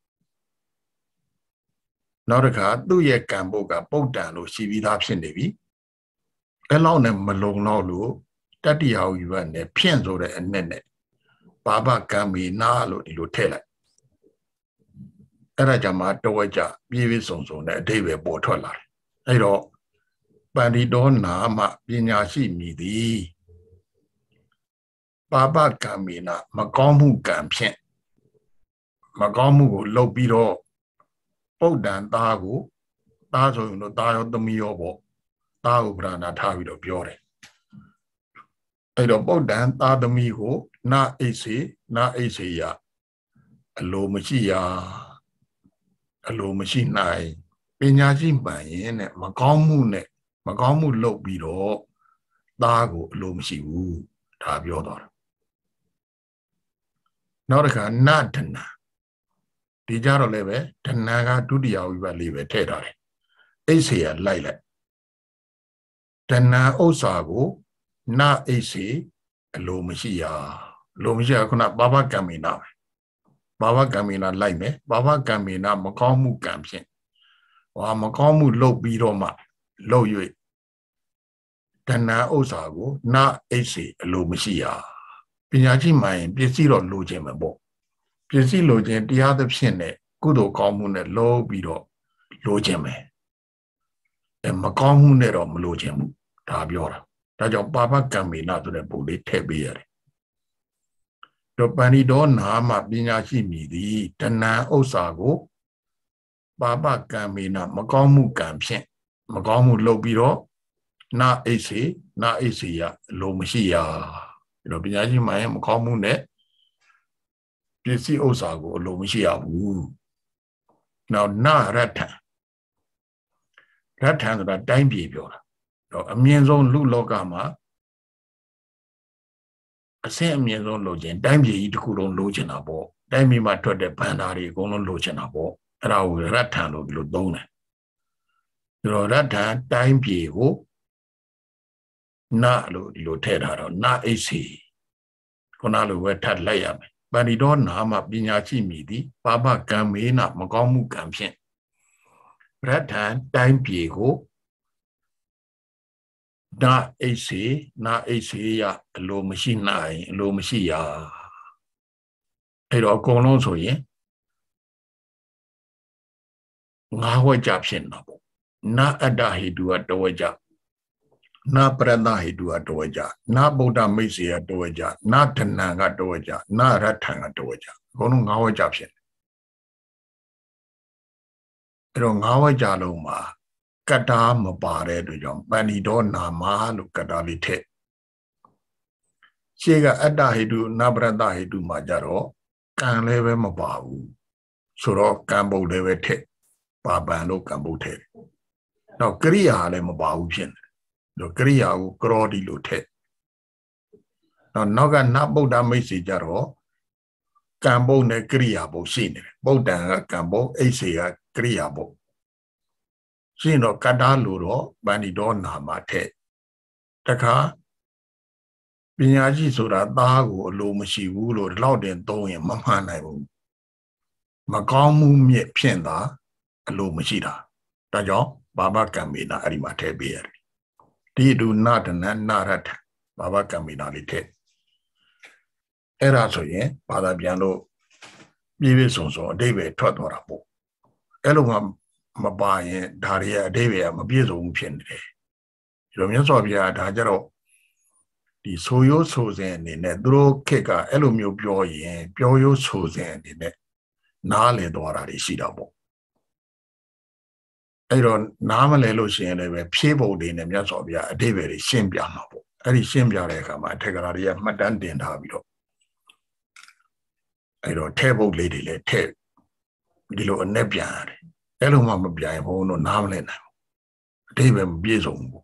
S2: နောက်တစ်ခါသူ့ရဲ့ကံပုတ်ကပုဒ္ဒံလို့ရှိပြီးသားဖြစ်နေပြီအဲ့လောက်နဲ့မလုံတော့လို့တတိယဝိပတ်နဲ့ဖြင့်ဆိုတဲ့အ내နဲ့ပါပကံမေနာလို့ဒီလိုထည့်လိုက်အဲ့ဒါကြောင့်မှတဝက်ကြပြေးပြေးစုံနဲ့အဓိပ္ပာယ်ပေါ်ထွက်လာတယ်အဲ့တော့ပန္တိတော်နာမပညာရှိမည်သည်ပါပကံမေနာမကောင်းမှုကံဖြင့်မကောင်းမှုကိုလုပ်ပြီးတော့ပုဒ္ဒံသားကိုသားဆိုရင်တော့သားရောသမီးရောပေါ့သားကိုပြဏာထားပြီးတော့ပြောတယ်အဲ့တော့ပုဒ္ဒံသားသမီးကိုနာအိတ်စေရအလိုမရှိရအလိုမရှိနိုင်ပညာရှိမှန်ရင်နဲ့မကောင်းမှုလုပ်ပြီးတော့သားကိုအလိုမရှိဘူးဒါပြောတော့နောက်တစ်ခါနဒနာဒီကြတော့လည်းပဲဒနာကဒုတိယဝိပတ်လေးပဲထည့်ထားတယ်အိတ်စေရလိုက်ဒနာဥစ္စာကိုနအိတ်စေအလိုမရှိရအလိုမရှိရခုနဘာဝကံမေနာပဲဘာဝကံမေနာလိုက်မယ်ဘာဝကံမေနာမကောင်းမှုကံဖြင့်မကောင်းမှုလုပ်ပြီးတော့မှလုပ်၍ဒနာဥစ္စာကိုနအိတ်စေအလိုမရှိရပညာရှိမှရင်ပစ္စည်းတော့လိုခြင်းပဲပေါ့ပစ္စည်းလိုခြင်းတရားသဖြင့်နဲ့ကုသိုလ်ကောင်းမှုနဲ့လုပ်ပြီးတော့လိုခြင်းပဲမကောင်းမှုနဲ့တော့မလိုခြင်းဘူးဒါပြောတာဒါကြောင့်ပါပကံမေနဆိုတဲ့ပုံလေးထည့်ပေးရတယ်တော့ပန္တိတော်နာမပညာရှိမည်သည်ဒဏံဥစ္စာကိုပါပကံမေနမကောင်းမှုကံဖြင့်မကောင်းမှုလုပ်ပြီးတော့နာအိတ်စေရအလိုမရှိရတော့ပညာရှိမှရင်မကောင်းမှုနဲ့ပစ္စည်းဥစ္စာကိုအလိုမရှိရဘူးနောက်နရထံဆိုတာတိုင်းပြည်ပြောတာတော့အမြင့်ဆုံးလူလောကမှာအဆင့်အမြင့်ဆုံးလိုချင်တိုင်းပြည်ကြီးတစ်ခုလုံးလိုချင်တာပေါ့တိုင်းပြည်မှာထွက်တဲ့ဘန္တာတွေအကုန်လုံးလိုချင်တာပေါ့အဲ့ဒါကိုရထံလို့ဒီလိုသုံးတယ်ဒါတော့ရထံတိုင်းပြည်ကိုနလို့ဒီလိုထည့်ထားတော့နအိတ်စီခုနလိုပဲထပ်လိုက်ရမယ်ပန္တိတော်နာမပညာရှိမည်သည်ပါပကံမေနမကောင်းမှုကံဖြင့်ရထံတိုင်းပြည်ကိုနာအိတ်စေရအလိုမရှိနိုင်အလိုမရှိရအဲ့တော့အကုန်လုံးဆိုရင်ငါးဝက်ကြဖြစ်နေတာပေါ့နာအတ္တဟိတုကတဝက်ကြနာပရတဟိတုကတဝက်ကြနာဗုဒ္ဓမိတ်စေကတဝက်ကြနာဒဏံကတဝက်ကြနာရထံကတဝက်ကြအကုန်လုံးငါးဝက်ကြဖြစ်တယ်အဲ့တော့ငါးဝက်ကြလုံးမှာကတ္တာမပါတဲ့အတွက်ကြောင့်ပန္တိတော်နာမလို့ကတ္တာလေးထည့်ရှေ့ကအတ္တဟိတုနပရတဟိတုမှာကြတော့ကံလည်းပဲမပါဘူးဆိုတော့ကံပုတ်လည်းပဲထည့်ပါပန်လို့ကံပုတ်ထည့်နောက်ကရိယာလည်းမပါဘူးဖြစ်နေတော့ကရိယာကိုကရောဒီလို့ထည့်နောက်ကနဗုဒ္ဓမိတ်စေကြတော့ကံပုတ်နဲ့ကရိယာပုတ်ရှိနေတယ်ဗုဒ္ဓံကကံပုတ်အိတ်စေကကရိယာပုတ်ရှင်းတော့ကတ္တာလို့တော့ပန္တိတော်နာမထည့်တခါပညာရှိဆိုတာသားကိုအလိုမရှိဘူးလို့လောက်တင်သုံးရင်မမှန်နိုင်ဘူးမကောင်းမှုမြင့်ဖြင့်သာအလိုမရှိတာဒါကြောင့်ဘာဘကံမေနာအဲ့ဒီမှာထည့်ပေးရတယ်ဒီဒုနာတနနာရထဘာဘကံမေနာလေးထည့်အဲ့ဒါဆိုရင်ဘာသာပြန်လို့ပြည့်ပြည့်စုံစုံအတိပ္ပယ်ထွက်သွားတာပေါ့အဲ့လိုမှမပါရင်ဒါတွေရဲ့အတိပ္ပယ်ကမပြည့်စုံဘူးဖြစ်နေတယ်ဒီလိုမျိုးဆိုပြဒါကြတော့ဒီဆိုရိုးဆိုစဉ်အနေနဲ့သူတို့ခက်ကအဲ့လိုမျိုးပြောရင်ပြောရိုးဆိုစဉ်အနေနဲ့နားလည်သွားတာတွေရှိတာပေါ့အဲ့တော့နားမလဲလို့ရှိရင်လည်းပဲဖြည့်ဖို့တွေနဲ့မြတ်စွာဘုရားအတိပ္ပယ်တွေရှင်းပြမှာပေါ့အဲ့ဒီရှင်းပြတဲ့အခါမှာအထက်ကရာတွေကမှတ်တမ်းတင်ထားပြီးတော့အဲ့တော့ထဲဖို့လေးတွေလည်းထဲဒီလိုအနဲ့ပြန်ရတယ်အဲ့လိုမှမပြန်ရင်ဘုန်းတို့နားမလဲနိုင်ဘူးအတိပ္ပယ်မပြည့်စုံဘူး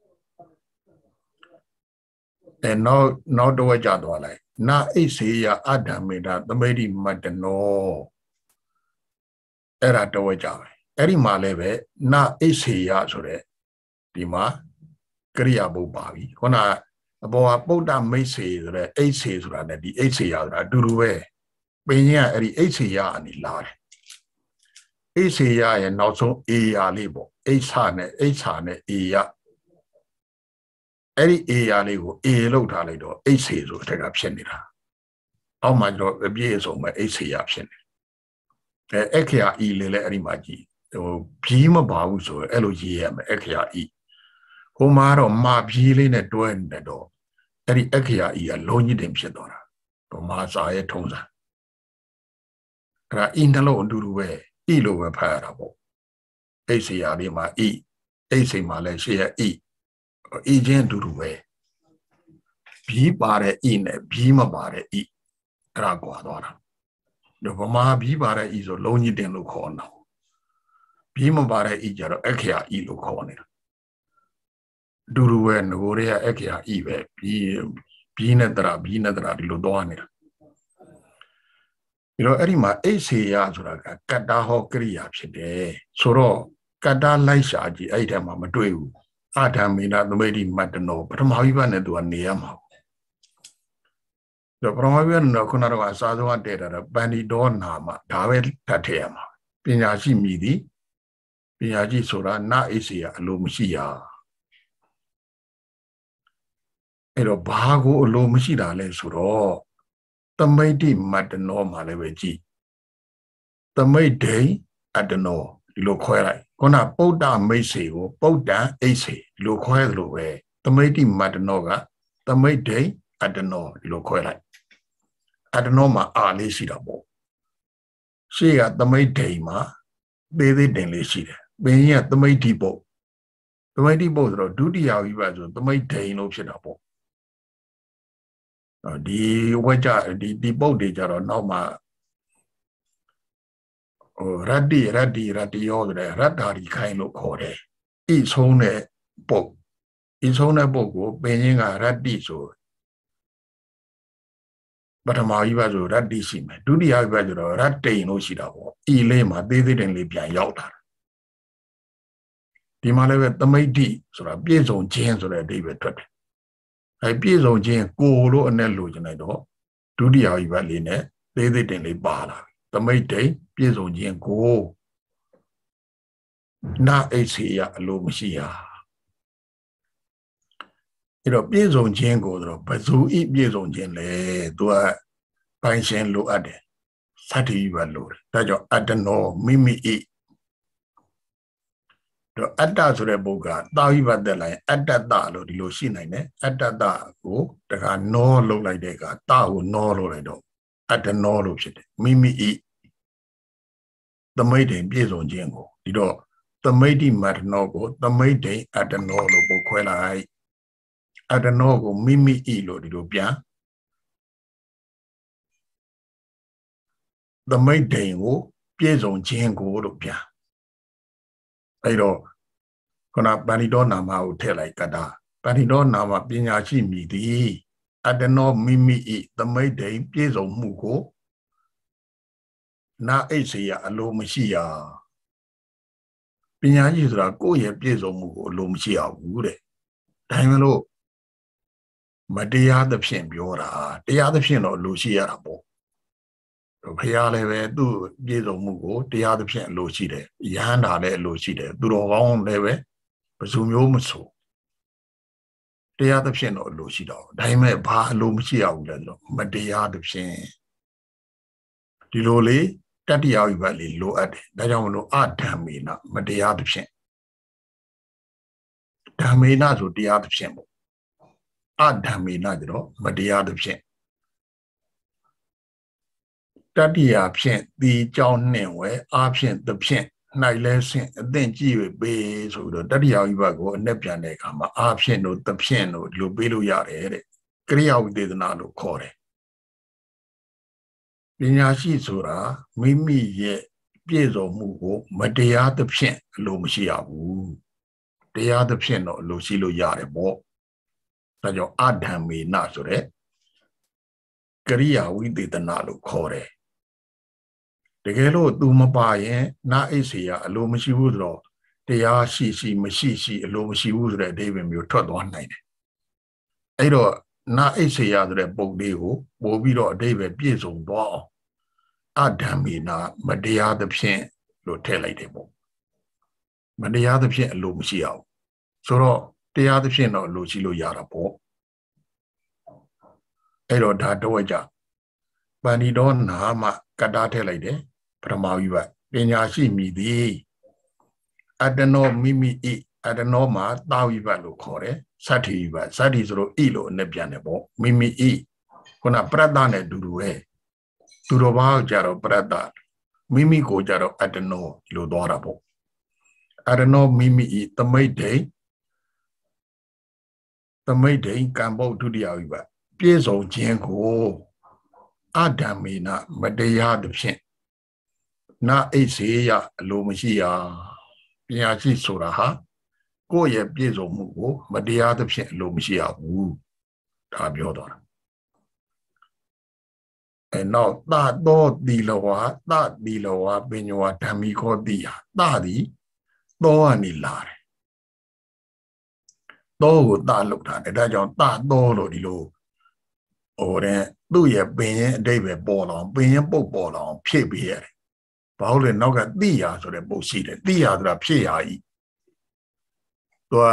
S2: အဲနောက်တော့ကြသွားလိုက်နာအိစေယအဒ္ဓမေတာသမိတိမတ္တနောအဲ့ဒါတော့ကြပဲအဲ့ဒီမှာလည်းပဲနာအိစေယဆိုတဲ့ဒီမှာကရိယာပုတ်ပါပြီခုနအပေါ်ကပုဒ္ဒမိတ်စေဆိုတဲ့အိစေဆိုတာ ਨੇ ဒီအိစေယဆိုတာအတူတူပဲပင်ကြီးကအဲ့ဒီအိစေယအနေလာတယ်အိစေယရဲ့နောက်ဆုံးအေယာလေးပေါ့အိဆာနဲ့အေယအဲ့ဒီအေယာလေးကိုအေလောက်ထားလိုက်တော့အိစေဆိုအထက်ကဖြစ်နေတာအောက်မှာကျတော့အပြည့်အစုံပဲအိစေယဖြစ်နေအခရာဤလေးလည်းအဲ့ဒီမှာကြည့်ဟိုဘီးမပါဘူးဆိုအဲ့လိုရေးရမယ်အခရာဤဟိုမှာတော့မာဘီးလေးနဲ့တွဲနေတော့အဲ့ဒီအခရာဤကလုံးကြီးတင်ဖြစ်သွားတာဗမာစာရဲ့ထုံးစံအဲ့ဒါဤနှလုံးအတူတူပဲဤလိုပဲဖတ်ရတာပေါ့အိစေယလေးမှာဤအိစေမှာလည်းရှေ့ရဤဤချင်းအတူတူပဲဘီးပါတဲ့ဤနဲ့ဘီးမပါတဲ့ဤအဲ့ဒါကွာသွားတာဒီဗမာဘီးပါတဲ့ဤဆိုလုံးကြီးတင်လို့ခေါ်တော့ဘီးမပါတဲ့ဤကြတော့အခရာဤလို့ခေါ်နေတာအတူတူပဲငိုရဲအခရာဤပဲဘီးနဲ့တရာဒီလိုသွားနေတာဒီတော့အဲ့ဒီမှာအိစေယဆိုတာကကတ္တာဟောကရိယာဖြစ်တယ်ဆိုတော့ကတ္တာလိုက်ရှာကြည့်အဲ့ဒီထဲမှာမတွေ့ဘူးအာဓမ္မေနသမိတိမတ္တနောပထမဝိပဿနာနဲ့သူကနေရမှာတော့ပထမဝိပဿနာခုနကတော့အစားဆုံးတည့်တာပန္တိတောနာမဒါပဲတတ်ထည့်ရမှာပညာရှိမြည်သည်ပညာရှိဆိုတာနာအိစေယအလိုမရှိရအဲ့တော့ဘာကိုအလိုမရှိတာလဲဆိုတော့သမိတိမတ္တနောမှာလည်းပဲကြည့်သမိတ်ဒိအတ္တနောဒီလိုခွဲလိုက်ခုနပုဒ္ဒမိတ်စေကိုပုဒ္ဒံအိစေဒီလိုခွဲသလိုပဲသမိတိမတ္တနောကသမိတ်ဒိအတ္တနောဒီလိုခွဲလိုက်အတ္တနောမှာအာလေးရှိတာပေါ့ရှေ့ကသမိတ်ဒိမှာသေးသေးတင်လေးရှိတယ်ဘင်းကြီးကသမိတ်တိပုတ်ဆိုတော့ဒုတိယဝိပဿနာဆိုသမိတ်ဒိလို့ဖြစ်တာပေါ့ဒီဝကြဒီပုတ်တွေကြတော့နောက်မှာဟိုရတ္တိယောဆိုတဲ့ရတ္တာရီခိုင်းလို့ခေါ်တယ်ဤဆုံးတဲ့ပုတ်ကိုပင်ချင်းကရတ္တိဆိုပထမဝိပဿနာဆိုရတ္တိရှိမယ်ဒုတိယဝိပဿနာဆိုတော့ရတ္တိန်လို့ရှိတာပေါ့ဤလေးမှာသေးသေးတင်လေးပြန်ရောက်တာဒီမှာလည်းပဲသမိတ္တိဆိုတာပြည့်စုံခြင်းဆိုတဲ့အဓိပ္ပာယ်ထွက်တယ်အဲပြည့်စုံခြင်းကိုလို့အနဲ့လို့ကျင်လိုက်တော့ဒုတိယဝိပဿနာလေးနဲ့သေးသေးတင်လေးပါလာပြီသမိတ္တိပြည့်စုံခြင်းကိုနာအိစေယအလိုမရှိရအဲ့တော့ပြည့်စုံခြင်းကိုဆိုတော့ဘဇူဤပြည့်စုံခြင်းလေသူကပိုင်ရှင်လိုအပ်တယ်သတ္တိဝိပဿနာလိုတယ်ဒါကြောင့်အတ္တနောမိမိဤတော့အတ္တဆိုတဲ့ပုဂ္ဂိုလ်ကသာဝိပဿနာလိုက်အတ္တတလို့ဒီလိုရှိနိုင်တယ်အတ္တတကိုတခါနောလုပ်လိုက်တဲ့အခါတကိုနောလုပ်လိုက်တော့အတ္တနောလို့ဖြစ်တယ်မိမိဤသမိတ်တိပြည့်စုံခြင်းကိုဒီတော့သမိတ်တိမတ္တနောကိုသမိတ်တိအတ္တနောလို့ပုတ်ခွဲလိုက်အတ္တနောကိုမိမိဤလို့ဒီလိုပြန်သမိတ်တိကိုပြည့်စုံခြင်းကိုလို့ပြန်အဲ့တော့ခုနပါဠိတော်နာမကိုထည့်လိုက်ကတာပါဠိတော်နာမပညာရှိမြည်သည်အတ္တနောမိမိဤသမိတ်တိပြည့်စုံမှုကိုနာအိစေယအလိုမရှိရပညာရှိဆိုတာကိုယ့်ရဲ့ပြည့်စုံမှုကိုအလိုမရှိရဘူးတဲ့ဒါမှမဟုတ်မတရားသဖြင့်ပြောတာတရားသဖြင့်တော့လူရှိရတာပေါ့ဖះလည်းပဲသူ့ပြည့်စုံမှုကိုတရားသဖြင့်အလိုရှိတယ်ရဟန္တာလည်းအလိုရှိတယ်သူတော်ကောင်းလည်းပဲဘယ်သူမျိုးမဆိုတရားသဖြင့်တော့အလိုရှိတော့ဒါပေမဲ့ဘာအလိုမရှိရဘူးလဲဆိုတော့မတရားသဖြင့်ဒီလိုလေတတ္တိယဝိဘတ်လေးလိုအပ်တယ်ဒါကြောင့်မလို့အဓမ္မေနမတရားသဖြင့်ဓမ္မေနဆိုတရားသဖြင့်ပေါ့အဓမ္မေနကျတော့မတရားသဖြင့်တတ္တိယဖြင့်ဒီကြောင်းနှင့်ဝဲအားဖြင့်သဖြင့်၌လဲဆင့်အသင့်ကြည့်၍ပေးဆိုပြီးတော့တတ္တိယဝိဘတ်ကိုအ내ပြန်တဲ့အခါမှာအားဖြင့်တို့သဖြင့်တို့ဒီလိုပေးလို့ရတယ်တဲ့ကရိယာဝိသေသနာလို့ခေါ်တယ်ပညာရှိဆိုတာမိမိရဲ့ပြည့်စုံမှုကိုမတရားသဖြင့်အလိုမရှိရဘူးတရားသဖြင့်တော့အလိုရှိလို့ရတယ်ပေါ့ဒါကြောင့်အဓမ္မေနဆိုတဲ့ကရိယာဝိသေသနာလို့ခေါ်တယ်တကယ်လို့သူမပါရင်နာအိစေယအလိုမရှိဘူးဆိုတော့တရားရှိရှိမရှိရှိအလိုမရှိဘူးဆိုတဲ့အဓိပ္ပာယ်မျိုးထွက်သွားနိုင်တယ်အဲ့တော့နာအိစေယဆိုတဲ့ပုံလေးကိုပို့ပြီးတော့အဓိပ္ပာယ်ပြည့်စုံသွားအောင်အဓမ္မေနမတရားသဖြင့်လို့ထည့်လိုက်တယ်ပေါ့မတရားသဖြင့်အလိုမရှိအောင်ဆိုတော့တရားသဖြင့်တော့အလိုရှိလို့ရတာပေါ့အဲ့တော့ဒါတော့ကြပဏိတော်နာမကတ္တာထည့်လိုက်တယ်ပထမဝိဘတ်ပညာရှိမိသည်အတ္တနောမိမိဤအတ္တနောမှာသာဝိဘတ်လို့ခေါ်တယ်သတ္တိဝိဘတ်သတ္တိဆိုတော့ဤလို့အ내ပြန်တယ်ပေါ့မိမိဤခုနပရတ္တနဲ့တူတူပဲသူတော်ဘာကြတော့ပရတ္တမိမိကိုကြတော့အတ္တနောလို့သွားတာပေါ့အတ္တနောမိမိဤသမိတ်ဒိကံဘုတ်ဒုတိယဝိဘတ်ပြည့်စုံခြင်းကိုအဓမ္မေနမတရားသဖြင့်နာအိစေယအလိုမရှိရပညာရှိဆိုတာဟာကိုယ့်ရဲ့ပြည့်စုံမှုကိုမတရားသဖြင့်အလိုမရှိရဘူးဒါပြောတော့အဲနောက်သတောတိလဝါသတိလဝါပညဝဓမ္မိခောတိယသသည်သောကနေလာတယ်သောကိုသလောက်တာတယ်ဒါကြောင့်သသောလို့ဒီလိုဟိုတဲ့သူ့ရဲ့ပင်ရင်အတိတ်ပဲပေါ်လာအောင်ပင်ရင်ပုတ်ပေါ်လာအောင်ဖြည့်ပေးရတယ်ဘာလို့လဲနောက်ကတိယာဆိုတဲ့ပုတ်ရှိတယ်တိယာဆိုတာဖြည့်ရာဤသူက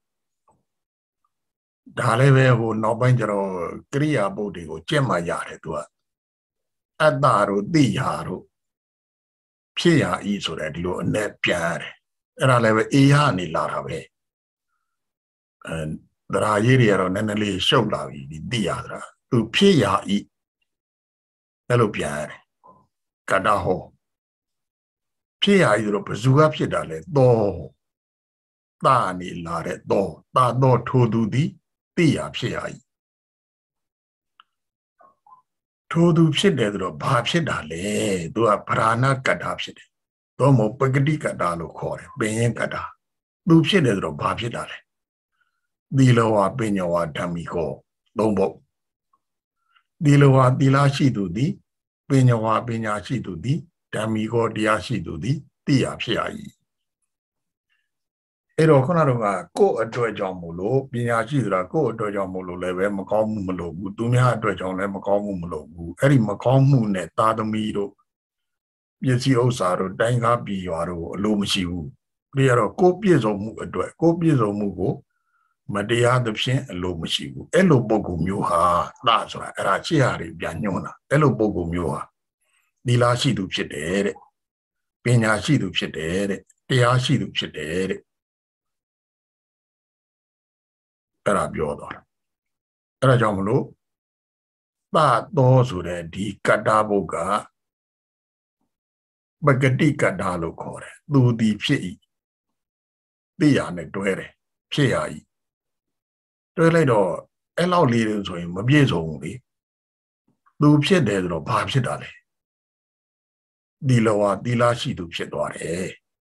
S2: ဒါလည်းပဲဟိုနောက်ပိုင်းကျတော့ကရိယာပုတ်တွေကိုကျင့်မှရတယ်သူကအတ္တတို့တိယာတို့ဖြည့်ရာဤဆိုတဲ့ဒီလိုအ내ပြန်ရတယ်အဲ့ဒါလည်းပဲအေယနေလာတာပဲဒရာရေးတွေကတော့နည်းနည်းလေးရှုပ်လာပြီဒီတိယာဆိုတာသူဖြည့်ရာဤအဲ့လိုပြန်ရတယ်ကတ္တဟောဖြစ်ရည်ဆိုတော့ဘဇူကဖြစ်တာလဲသောတာနေလာတဲ့သောတာသောထိုသူသည်သိရဖြစ်ရည်ထိုသူဖြစ်တယ်ဆိုတော့ဘာဖြစ်တာလဲသူကဗราဏကတ္တာဖြစ်တယ်သို့မဟုတ်ပဂတိကတ္တာလို့ခေါ်တယ်ပင်ရင်ကတ္တာသူဖြစ်တယ်ဆိုတော့ဘာဖြစ်တာလဲသီလဝါပညာဝါဓမ္မိကောသုံးဖို့သီလဝါသီလရှိသူသည်ပညာဝါပညာရှိသူသည်ဓမ္မိကောတရားရှိသူသည်သိရဖြစ်ရည်အဲ့တော့ခုနကကိုယ့်အတွက်ကြောင့်မို့လို့ပညာရှိဆိုတာကိုယ့်အတွက်ကြောင့်မို့လို့လည်းပဲမကောင်းမှုမလုပ်ဘူးသူများအတွက်ကြောင့်လည်းမကောင်းမှုမလုပ်ဘူးအဲ့ဒီမကောင်းမှုနဲ့သာသမီတို့ပစ္စည်းဥစ္စာတို့တိုင်းကားပြည်ရွာတို့အလိုမရှိဘူးဒါကြတော့ကိုယ့်ပြည့်စုံမှုအတွက်ကိုယ့်ပြည့်စုံမှုကိုမတရားသဖြင့်အလိုမရှိဘူးအဲ့လိုပုံကူမျိုးဟာသာဆိုတာအဲ့ဒါရှေ့ဟာတွေပြန်ညွှန်းတာအဲ့လိုပုံကူမျိုးဟာသီလရှိသူဖြစ်တယ်တဲ့ပညာရှိသူဖြစ်တယ်တဲ့တရားရှိသူဖြစ်တယ်တဲ့အဲ့ဒါပြောတော့အဲ့ဒါကြောင့်မလို့သသောဆိုတဲ့ဒီကတ္တဘုတ်ကပဂတိကတ္တလို့ခေါ်တယ်သူဒီဖြစ်ဤသိရနဲ့တွဲတယ်ဖြစ်ရဤတွဲလိုက်တော့အဲ့လောက်လေးတွေဆိုရင်မပြည့်စုံဘူးလေသူဖြစ်တယ်ဆိုတော့ဘာဖြစ်တာလဲဒီလောကသီလရှိသူဖြစ်သွားတယ်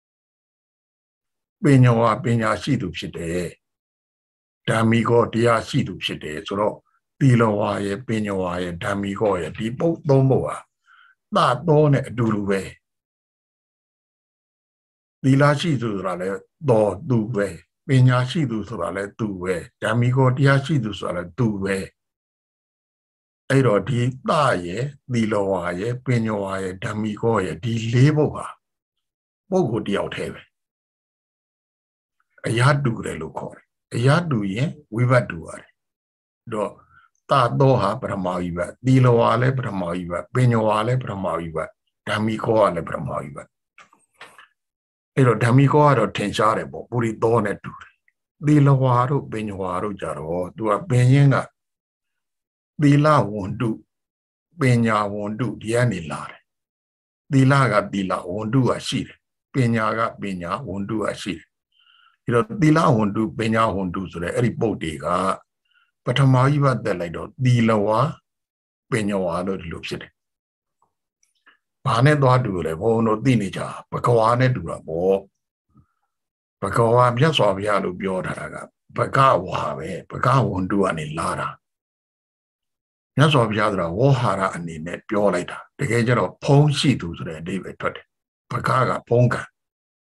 S2: ပညာဝပညာရှိသူဖြစ်တယ်ဓမ္မိကောတရားရှိသူဖြစ်တယ်ဆိုတော့သီလဝါရဲ့ပညာဝါရဲ့ဓမ္မိကောရဲ့ဒီပုတ်သုံးပုတ်ဟာသတော်နဲ့အတူတူပဲသီလရှိသူဆိုတာလည်းတော်သူပဲပญญาရှိသူဆိုတာလဲသူပဲဓမ္မိကောတရားရှိသူဆိုတာလဲသူပဲအဲ့တော့ဒီသရဲ့သီလဝါရဲ့ပညဝါရဲ့ဓမ္မိကောရဲ့ဒီ၄ဘုတ်ဟာပုဂ္ဂိုလ်တယောက်တည်းပဲအရာတူတယ်လို့ခေါ်တယ်အရာတူရင်ဝိဘတ်တူရတယ်တော့သသောဟာပထမဝိဘတ်သီလဝါလည်းပထမဝိဘတ်ပညဝါလည်းပထမဝိဘတ်ဓမ္မိကောကလည်းပထမဝိဘတ်အဲ့တော့ဓမ္မိကောကတော့ထင်ရှားတယ်ပေါ့ပုရိသောနဲ့တူတယ်သီလဝါတို့ပညဝါတို့ကြတော့သူကပင်ရင်းကသီလဝန္တုပညာဝန္တုဒီကနေလာတယ်သီလကသီလဝန္တုကရှိတယ်ပညာကပညာဝန္တုကရှိတယ်ဒီတော့သီလဝန္တုပညာဝန္တုဆိုတဲ့အဲ့ဒီပုဒ်တွေကပထမကြီးပတ်တက်လိုက်တော့သီလဝါပညာဝါလို့ဒီလိုဖြစ်တယ်ဘာနဲ့သွားတူလဲဘုန်းတို့သိနေကြဘဂဝါနဲ့တူတာပေါ့ဘဂဝါမြတ်စွာဘုရားလို့ပြောထားတာကဘဂဝါပဲဘဂဝန္တုကနေလာတာမြတ်စွာဘုရားဆိုတာဝေါဟာရအနေနဲ့ပြောလိုက်တာတကယ်ကျတော့ဖုံးရှိသူဆိုတဲ့အဓိပ္ပာယ်ထွက်တယ်ဘဂကဖုံးကံ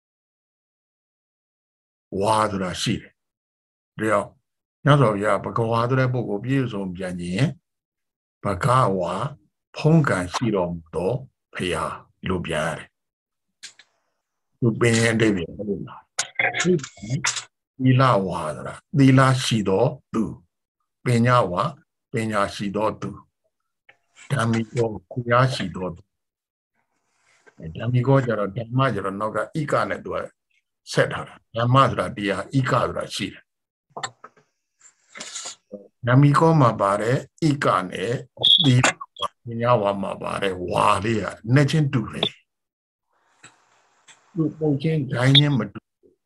S2: ဝါဆိုတာရှိတယ်ဒါကြောင့်မြတ်စွာဘုရားဘဂဝါဆိုတဲ့ပုဂ္ဂိုလ်ပြည့်စုံပြန်ခြင်းဘဂဝါဖုံးကံရှိတော်မူသောဘုရားလို့ပြန်ရတယ်သူပင်ရဲ့အဓိပ္ပာယ်ဟုတ်လားသီလဝါဆိုတာသီလရှိတော်သူပညာဝါပညာရှိတော်သူဓမ္မိကောတရားရှိတော်သူဓမ္မိကောကျတော့ဓမ္မကျတော့နောက်ကဣကနဲ့သူကဆက်ထားတာဓမ္မဆိုတာတရားဣကဆိုတာရှိတယ်ဓမ္မိကောမှာပါတယ်ဣကနဲ့ဒီပညာဝါမှာပါတယ်ဝါလေးကနဲ့ချင်းတူတယ်သူပုံချင်းဂိုင်းချင်းမတူ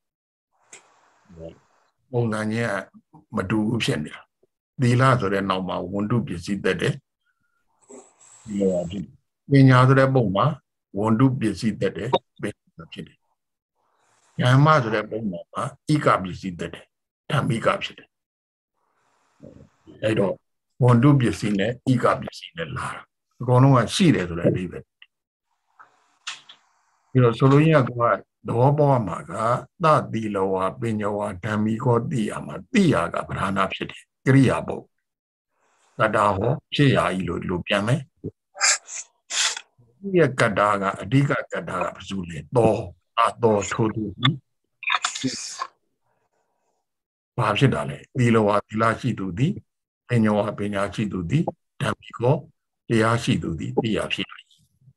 S2: ပုံစံချင်းမတူဘူးဖြစ်နေတာသီလဆိုတဲ့နောက်မှာဝန္တုပစ္စည်းတက်တယ်ဒီလိုဖြစ်ပညာဆိုတဲ့ပုံမှာဝန္တုပစ္စည်းတက်တယ်ပညာဖြစ်တယ်ဓမ္မဆိုတဲ့ပုံမှာဣကပစ္စည်းတက်တယ်ဓမ္မိကဖြစ်တယ်အဲ့တော့ဝန္တုပစ္စည်းနဲ့ဣကပစ္စည်းနဲ့လာတာအကုန်လုံးကရှိတယ်ဆိုတဲ့အဓိပ္ပာယ်ပြီးတော့ဆိုလိုရင်းကသဘောပေါက်မှာကသတိလဝါပညာဝါဓမ္မိကောတိယမှာတိယကပဓာနာဖြစ်တယ်ကရိယာပုတ်ကတ္တာဟောဖြစ်ရာကြီးလို့ပြန်မယ်ဒီရဲ့ကတ္တာကအဓိကကတ္တာကဘယ်သူလဲသောအသောထိုးသူဘာဖြစ်တာလဲသီလဝါသီလရှိသူသည်ပညာဝါပညာရှိသူသည်ဓမ္မိကောတရားရှိသူသည်တိယဖြစ်တယ်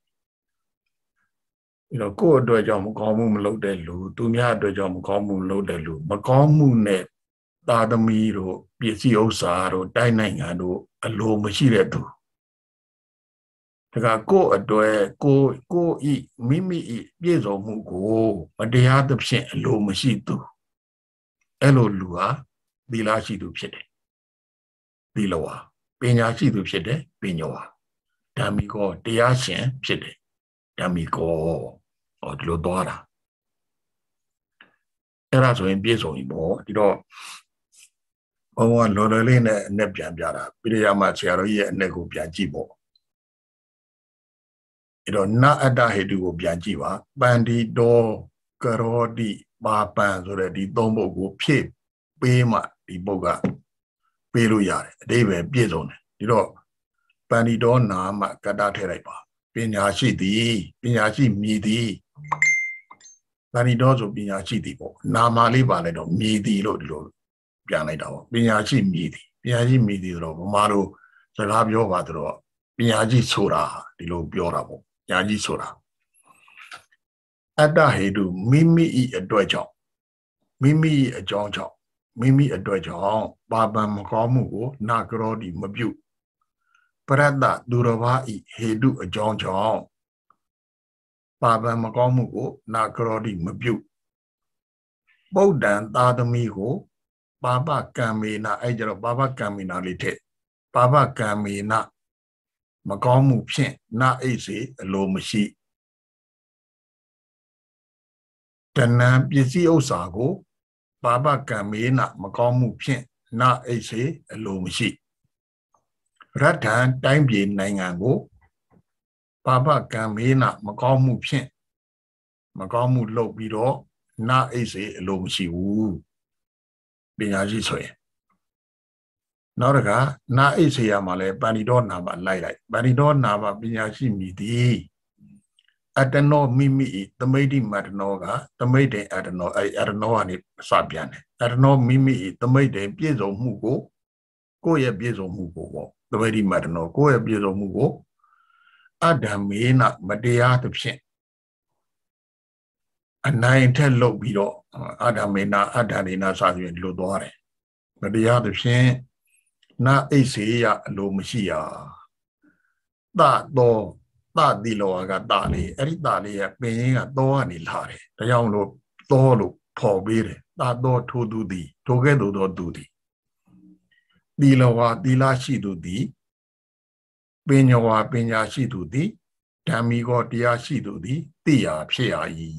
S2: အဲ့တော့ကိုယ့်အတွက်ကြောင့်မကောင်းမှုမလုပ်တဲ့လူသူများအတွက်ကြောင့်မကောင်းမှုလုပ်တဲ့လူမကောင်းမှုနဲ့သာသမီတို့ပစ္စည်းဥစ္စာတို့တိုင်းနိုင်ငံတို့အလိုမရှိတဲ့သူဒါကကိုယ့်အတွက်ကိုဤမိမိဤပြည့်စုံမှုကိုမတရားသဖြင့်အလိုမရှိသူအဲ့လိုလူဟာသီလရှိသူဖြစ်တယ်သီလဝါပညာရှိသူဖြစ်တယ်ပညာဝါဓမ္မိကောတရားရှင်ဖြစ်တယ်ဓမ္မိကောဒီလိုသွားတာအဲ့ဒါဆိုရင်ပြည့်စုံပြီပေါ့ဒီတော့ဘုံကလော်လေးနဲ့အနဲ့ပြန်ပြတာပိရိယာမဆရာတော်ကြီးရဲ့အနဲ့ကိုပြန်ကြည့်ပေါ့အဲ့တော့နအတ္တဟေတုကိုပြန်ကြည့်ပါပန္တိတောကရောတိပါပံဆိုတဲ့ဒီသုံးပုဒ်ကိုဖြည့်ပေးမှဒီပုဒ်ကပေးလို့ရတယ်အဓိပ္ပာယ်ပြည့်စုံတယ်ဒီတော့ပန္တိတောနာမကတ္တထည့်လိုက်ပါပညာရှိသည်ပညာရှိမြည်သည်ပန္တိတောဆိုပညာရှိသည်ပေါ့နာမလေးပါလိုက်တော့မြည်သည်လို့ဒီလိုပြန်လိုက်တာပေါ့ပညာရှိမြည်သည်ပညာရှိမြည်သည်ဆိုတော့ဗမာလိုစကားပြောပါတော့ပညာရှိဆိုတာဒီလိုပြောတာပေါ့ပညာရှိဆိုတာအတ္တဟေတုမိမိဤအတွက်ကြောင့်မိမိအကြောင်းကြောင့်မိမိအတွက်ကြောင့်ပါပံမကောင်းမှုကိုနာကရောတိမပြုပရတ္တသူတော်ဘာဤဟေတုအကြောင်းကြောင့်ပါပံမကောင်းမှုကိုနာကရောတိမပြုပုဒ္ဒံသာသမီကိုပါပကံမေနအဲ့ကြတော့ပါပကံမေနလေးထည့်ပါပကံမေနမကောင်းမှုဖြင့်နာအိတ်စေအလိုမရှိတဏံပစ္စည်းဥစ္စာကိုပါပကံမေနမကောင်းမှုဖြင့်နာအိတ်စေအလိုမရှိရတ္ထံတိုင်းပြည်နိုင်ငံကိုပါပကံမေနမကောင်းမှုဖြင့်မကောင်းမှုလုပ်ပြီးတော့နာအိတ်စေအလိုမရှိဘူးပညာရှိဆိုရင်နောက်တစ်ခါနာအိတ်ဆေးရမှာလဲပဏိဒောနာမလိုက်ပဏိဒောနာမပညာရှိမိသည်အတနောမိမိသမိတ်တိမတနောကသမိတ်တေအတနောအတနောကနေစပြန်တယ်အတနောမိမိသမိတ်တေပြည့်စုံမှုကိုယ့်ရဲ့ပြည့်စုံမှုကိုပေါ့သမိတ်တိမတနောကိုယ့်ရဲ့ပြည့်စုံမှုကိုအဓမ္မေနမတရားသဖြင့်အနိုင်ထက်လုပ်ပြီးတော့အဓမ္မေနအဓာနေနစသဖြင့်ဒီလိုသွားတယ်မတရားသဖြင့်နာအိတ်စေရအလိုမရှိရသတော်သတိလောကတလေးအဲ့ဒီတလေးကပင်ရင်းကတောကနေလာတယ်ဒါကြောင့်လို့တောလို့ဖော်ပေးတယ်သတော်ထိုသူသည်ထိုကဲ့သို့သောသူသည်တိလောကတိလာရှိသူသည်ပညာဝါပညာရှိသူသည်ဓမ္မီကောတရားရှိသူသည်သိရာဖြစ်ရာ၏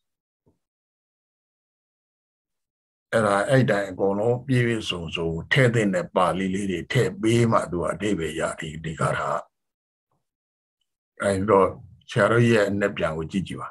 S2: အဲ့တိုင်းအကုန်လုံးပြည့်ပြည့်စုံစုံထဲ့တဲ့ပါဠိလေးတွေထည့်ပေးမှသူအတိပ္ပယ်ရဒီကရာအဲ့တော့ဆရာတို့ရဲ့အနက်ပြန်ကိုကြည့်ကြည့်ပါ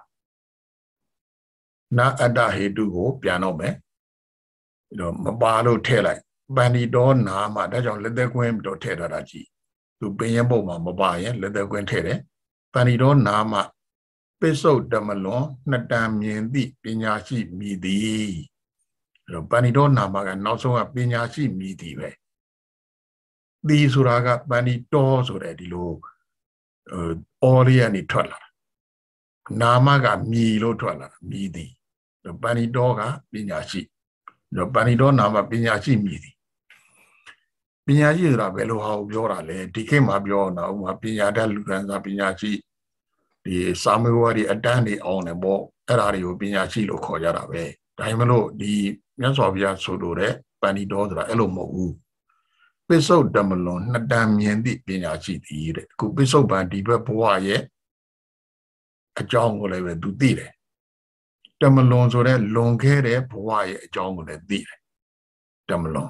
S2: နာအတ္တဟေတုကိုပြန်တော့မယ်ပြီးတော့မပါလို့ထည့်လိုက်ပဏိတောနာမှာဒါကြောင့်လက်သက်ကွင်းပြီးတော့ထည့်ထားတာကြည့်သူပင်ရင်ပုံမှာမပါရင်လက်သက်ကွင်းထည့်တယ်ပဏိတောနာမှာပိစုတ်တမလွန်နှစ်တန်မြင်သည့်ပညာရှိမိသည်ပဏိတောနာမှာကနောက်ဆုံးကပညာရှိမိသည်ပဲဒီဆိုတာကပဏိတောဆိုတဲ့ဒီလိုအော်လေးကနေထွက်လာနာမကမြည်လို့ထွက်လာမြည်သည်ပဏိတောကပညာရှိပဏိတောနာမပညာရှိမြည်သည်ပညာရှိဆိုတာဘယ်လိုဟာကိုပြောတာလဲဒီခေတ်မှာပြောတာဥမာပညာတတ်လူတန်းစားပညာရှိဒီစာမေးပွဲတွေအတန်းတွေအောင်တယ်ပေါ့အဲ့ဒါတွေကိုပညာရှိလို့ခေါ်ကြတာပဲဒါမှမဟုတ်ဒီမြတ်စွာဘုရားဆိုလိုတဲ့ပဏိတောဆိုတာအဲ့လိုမဟုတ်ဘူးပိစုတ်တမလွန်နှစ်တန်မြင်သည့်ပညာရှိသည်တဲ့အခုပိစုတ်ပံဒီဘက်ဘဝရဲ့အကြောင်းကိုလည်းပဲသူသိတယ်တမလွန်ဆိုတဲ့လွန်ခဲ့တဲ့ဘဝရဲ့အကြောင်းကိုလည်းသိတယ်တမလွန်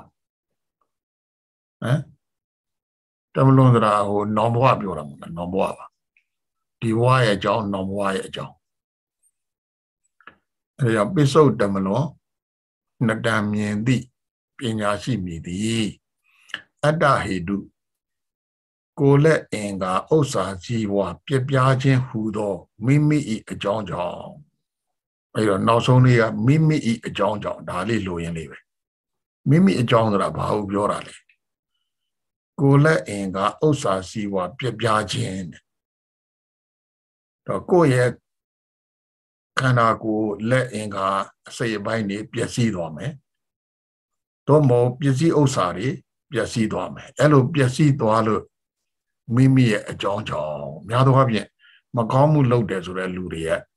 S2: တမလွန်ဆိုတာဟိုနောင်ဘဝပြောတာမဟုတ်လားနောင်ဘဝပါဒီဘဝရဲ့အကြောင်းနောင်ဘဝရဲ့အကြောင်းအဲဒါပိစုတ်တမလွန်နှစ်တန်မြင်သည့်ပညာရှိမည်သည်အတ္တဟေတုကိုယ်လက်အင်္ဂါဥစ္စာကြီးဝါပြပြခြင်းဟူသောမိမိ၏အကြောင်းကြောင့်အဲတော့နောက်ဆုံးလေးကမိမိ၏အကြောင်းကြောင့်ဒါလေးလိုရင်းလေးပဲမိမိအကြောင်းဆိုတာဘာလို့ပြောတာလဲကိုယ်လက်အင်္ဂါဥစ္စာကြီးဝါပြပြခြင်းတော့ကိုယ့်ရဲ့ခန္ဓာကိုယ်လက်အင်္ဂါအစိတ်အပိုင်းတွေပျက်စီးသွားမယ်တော့မဟုတ်ပစ္စည်းဥစ္စာတွေပျက်စီးသွားမယ်အဲ့လိုပျက်စီးသွားလို့မိမိရဲ့အကြောင်းကြောင့်များသောအားဖြင့်မကောင်းမှုလုပ်တယ်ဆိုတဲ့လူတွေရဲ့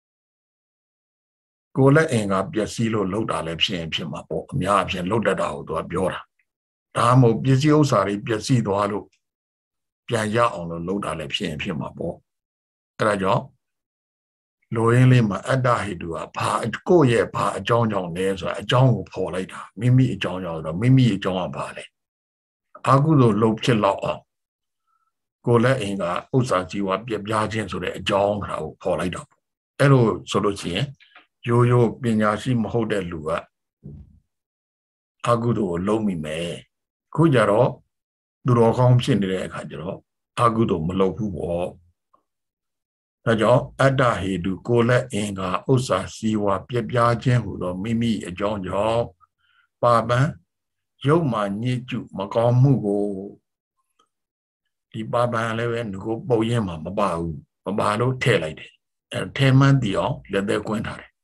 S2: ကိုယ်လက်အင်္ဂါပျက်စီးလို့လုပ်တာလည်းဖြစ်မှာပေါ့အများအပြားလုပ်တတ်တာကိုသူကပြောတာဒါမှမဟုတ်ပစ္စည်းဥစ္စာတွေပျက်စီးသွားလို့ပြန်ရအောင်လို့လုပ်တာလည်းဖြစ်မှာပေါ့အဲ့ဒါကြောင့်လိုရင်းလေးမှာအတ္တဟိတုကဘာကိုယ့်ရဲ့ဘာအကြောင်းကြောင့်လဲဆိုတာအကြောင်းကိုဖော်လိုက်တာမိမိအကြောင်းကြောင့်ဆိုတော့မိမိအကြောင်းကဘာလဲအာဟုသို့လှုပ်ဖြစ်လောက်အောင်ကိုယ်လက်အင်္ဂါဥစ္စာကြီးဝါပြပြခြင်းဆိုတဲ့အကြောင်းကိုဖော်လိုက်တာအဲ့လိုဆိုလို့ရှိရင်ရိုးရိုးပညာရှိမဟုတ်တဲ့လူကအာဟုသို့ကိုလုံးမိမယ်ခုကြတော့သူတော်ကောင်းဖြစ်နေတဲ့အခါကျတော့အာဟုသို့မလုပ်ဘူးပေါ့ဒါကြောင့်အတ္တဟေတုကိုယ်လက်အင်္ဂါဥစ္စာစီဝါပြပြခြင်းဟူသောမိမိအကြောင်းကြောင့်ပါပန်ရုပ်မှညစ်ကျမကောင်းမှုကိုဒီပါပန်လည်းပဲငကိုပုတ်ရင်းမှာမပါဘူးမပါလို့ထည့်လိုက်တယ်အဲထဲမှန်းတည်အောင်လက်သက်ကွင်းထားတယ်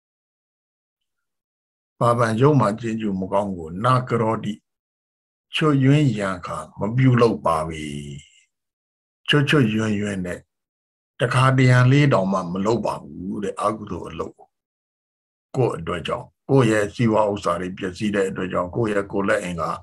S2: ပါပန်ရုပ်မှညစ်ကျမကောင်းကိုနာကရောတိချွတ်ယွင်းရန်ခါမပြုလုပ်ပါပြီချွတ်ယွင်းနဲ့တခါတရံလေးတောင်မှမလုပ်ပါဘူးတဲ့အကုသိုလ်အလုပ်ကိုယ့်အတွက်ကြောင့်ကိုယ့်ရဲ့စီဝါဥစ္စာတွေပျက်စီးတဲ့အတွက်ကြောင့်ကိုယ့်ရဲ့ကိုယ်လက်အင်္ဂါ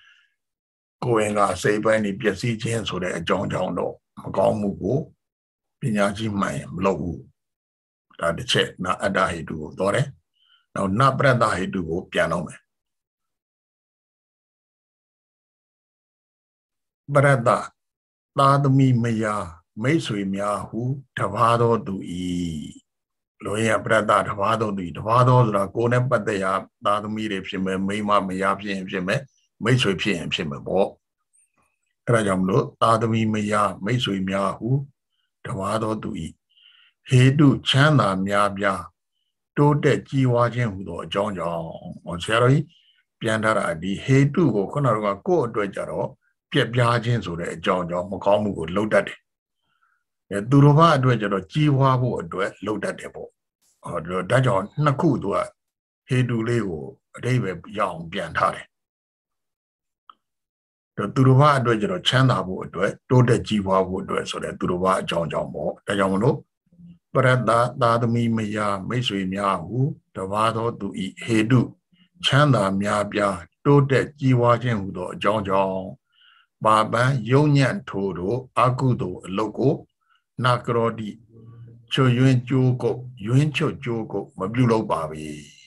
S2: စိတ်ပိုင်းတွေပျက်စီးခြင်းဆိုတဲ့အကြောင်းကြောင့်တော့မကောင်းမှုကိုပညာရှိမှန်ရင်မလုပ်ဘူးဒါတစ်ချက်နာအတ္တဟိတုကိုတော်တယ်နောက်နပရတ္တဟိတုကိုပြန်တော့မယ်ပရတ္တသာသမီမယာမိတ်ဆွေများဟုတပါးသောသူဤလိုရင်ပြတ်တာတဘာတော်သူတဘာတော်ဆိုတာကိုယ်နဲ့ပတ်သက်ရာသာသမီတွေဖြစ်မယ်မိမမယားဖြစ်ရင်ဖြစ်မယ်မိတ်ဆွေဖြစ်ရင်ဖြစ်မယ်ပေါ့အဲ့ဒါကြောင့်မလို့သာသမီမယားမိတ်ဆွေများဟုတဘာတော်သူဤဟေတုချမ်းသာများပြားတိုးတက်ကြီးဝါခြင်းဟူသောအကြောင်းကြောင့်ဆရာတော်ကြီးပြန်ထားတာဒီဟေတုကိုခုနကကိုယ့်အတွက်ကြတော့ပြက်ပြားခြင်းဆိုတဲ့အကြောင်းကြောင့်မကောင်းမှုကိုလှုပ်တတ်တယ်သူတော်ဘာအတွက်ကြတော့ကြီးဝါဖို့အတွက်လှုပ်တတ်တယ်ပေါ့ဒါကြောင့်နှစ်ခုသူကဟေတုလေးကိုအတိတ်ပဲရအောင်ပြန်ထားတယ်သူတော်ဘာအတွက်ကျတော့ချမ်းသာဖို့အတွက်တိုးတက်ကြီးပွားဖို့အတွက်ဆိုတဲ့သူတော်ဘာအကြောင်းကြောင့်ပေါ့ဒါကြောင့်မလို့ပရတ္တသာသမီမယားမိတ်ဆွေများဟုတဘာသောသူဤဟေတုချမ်းသာများပြားတိုးတက်ကြီးပွားခြင်းဟူသောအကြောင်းကြောင့်ပါပန်းယုံညံ့ထိုးတို့အကုသိုလ်အလုတ်ကိုနာကရောတိချွယွင်းကျိုးကုတ်ယွင်းချွတ်ကျိုးကုတ်မပြုလုပ်ပါပေ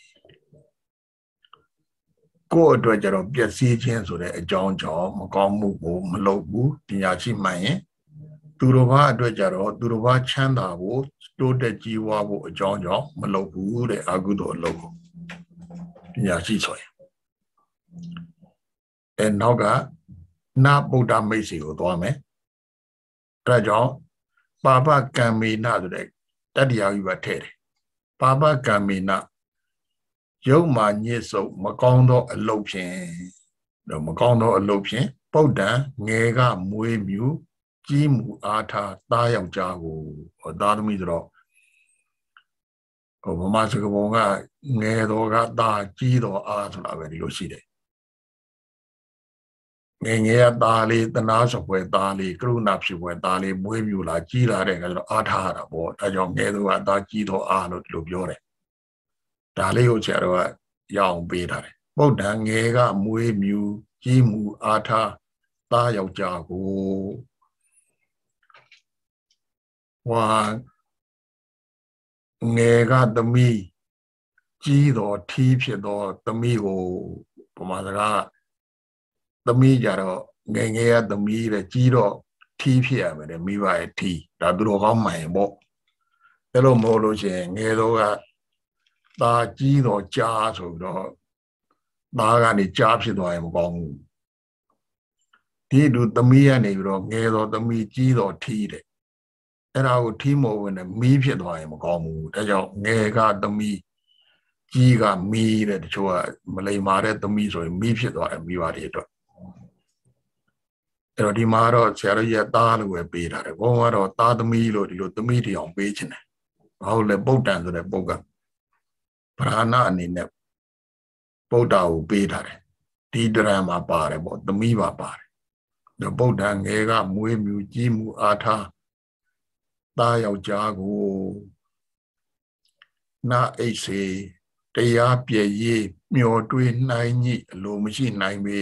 S2: ကိုယ့်အတွက်ကြတော့ပျက်စီးခြင်းဆိုတဲ့အကြောင်းကြောင့်မကောင်းမှုကိုမလုပ်ဘူးပညာရှိမှန်ရင်သူတော်ဘာအတွက်ကြတော့သူတော်ဘာချမ်းသာဖို့တိုးတက်ကြီးဝါဖို့အကြောင်းကြောင့်မလုပ်ဘူးတဲ့အကုသိုလ်အလုပ်ကိုပညာရှိဆိုရင်နောက်ကနာဗုဒ္ဓမိတ်စီကိုသွားမယ်အဲဒါကြောင့်ပါပကံမေနဆိုတဲ့တတ္တိယဝိဘတ်ထဲတယ်ပါပကံမေနရုပ်မာညစ်စုပ်မကောင်းသောအလုပ်ဖြင့်မကောင်းသောအလုပ်ဖြင့်ပုဒ္ဒံငယ်ကမွေးမြူကြီးမှုအားထားသားယောက်ျားကိုသားသမီးဆိုတော့ဗမာစကားပုံကငယ်တော်ကသားကြီးတော်အားဆိုတာပဲဒီလိုရှိတယ်ငယ်ငယ်ကသားလေးတနာစပွဲသားလေးကရုဏာဖြစ်ပွဲသားလေးမွေးမြူလာကြီးလာတဲ့အခါကျတော့အားထားရတာပေါ့ဒါကြောင့်ငယ်တော်ကသားကြီးတော်အားလို့ဒီလိုပြောတယ်ဒါလေးကိုဆရာတော်ကရအောင်ပေးထားတယ်ဗုဒ္ဓံငယ်ကမွေးမြူကြီးမှုအားထားသားယောက်ျားကိုငယ်ကသမီးကြီးတော်ထီးဖြစ်သောသမီးကိုပမာစကားသမီးကြတော့ငယ်ငယ်ကသမီးတဲ့ကြီးတော့ထီးဖြစ်ရမယ်မိဘရဲ့ထီးဒါသူတော်ကောင်းမှန်ပေါ့ဒါလို့မဟုတ်လို့ရှိရင်ငယ်တော့ကသားကြီးတော့ကြားဆိုတော့သားကနေကြားဖြစ်သွားရင်မကောင်းဘူးဒီလူသမီးကနေပြီးတော့ငယ်တော့သမီးကြီးတော့ထီးတယ်အဲ့ဒါကိုထီးမဝင်နဲ့မီးဖြစ်သွားရင်မကောင်းဘူးဒါကြောင့်ငယ်ကသမီးကြီးကမီးတဲ့တချို့ကမလိမ္မာတဲ့သမီးဆိုရင်မီးဖြစ်သွားတယ်မိဘတွေအတွက်အဲ့တော့ဒီမှာတော့ဆရာတော်ကြီးကသားလို့ပဲပေးထားတယ်ဘုန်းကတော့သားသမီးလို့ဒီလိုသမီးတွေအောင်ပေးခြင်းတယ်ဘာလို့လဲပုဒ္ဒံဆိုတဲ့ပုဂ္ဂိုလ်ဗราဏအနေနဲ့ပုဒ္ဒါကိုပေးထားတယ်ဒီတရံမှာပါတယ်ပေါ့သမီးပါပါတယ်ဒါပုဒ္ဒံငယ်ကမွေးမြူကြီးမှုအားထားသားယောက်ျားကိုနာအိတ်စေတရားပြည့်ရေးမျောတွေးနိုင်ညိအလိုမရှိနိုင်ပေ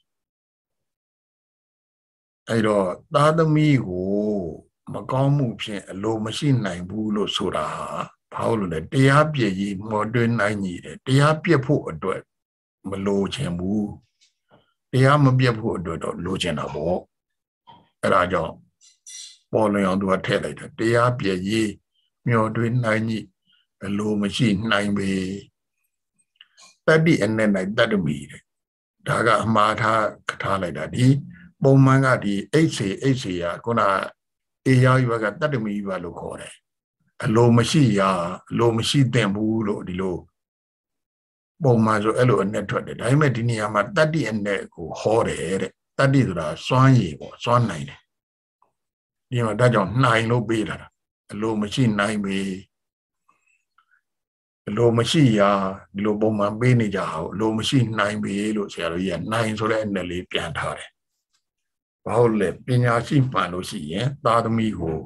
S2: အဲ့တော့သားသမီးကိုမကောင်းမှုဖြင့်အလိုမရှိနိုင်ဘူးလို့ဆိုတာဘာလို့လဲတရားပြည့်ရေးမျောတွေးနိုင်ညိတယ်တရားပြည့်ဖို့အတွက်မလိုချင်ဘူးတရားမပြည့်ဖို့အတွက်တော့လိုချင်တာပေါ့အဲ့ဒါကြောင့်ပေါ်လွင်အောင်သူကထည့်လိုက်တာတရားပြည့်ရေးမျောတွေးနိုင်ညိအလိုမရှိနိုင်ပေတတ္တိအနဲ့၌တတ္တမီတဲ့ဒါကအမှားထားလိုက်တာဒီပုံမှန်ကဒီအိတ်စေရခုနအေယာဝိဘကတတ္တမီဝိဘလို့ခေါ်တယ်အလိုမရှိရာအလိုမရှိသင့်ဘူးလို့ဒီလိုပုံမှန်ဆိုအဲ့လိုအနဲ့ထွက်တယ်ဒါပေမဲ့ဒီနေရာမှာတတ္တိအနဲ့ကိုဟောတယ်တဲ့တတ္တိဆိုတာစွမ်းရည်ပေါ့စွမ်းနိုင်တယ်ဒီမှာဒါကြောင့်နိုင်လို့ပေးလာတာအလိုမရှိနိုင်ပေအလိုမရှိရာဒီလိုပုံမှန်ပေးနေကြအောင်အလိုမရှိနိုင်ပေလို့ဆရာတော်ကြီးကနိုင်ဆိုတဲ့အနဲ့လေးပြန်ထားတယ်ဘာလို့လဲပညာရှိမှန်လို့ရှိရင်သာသမီကို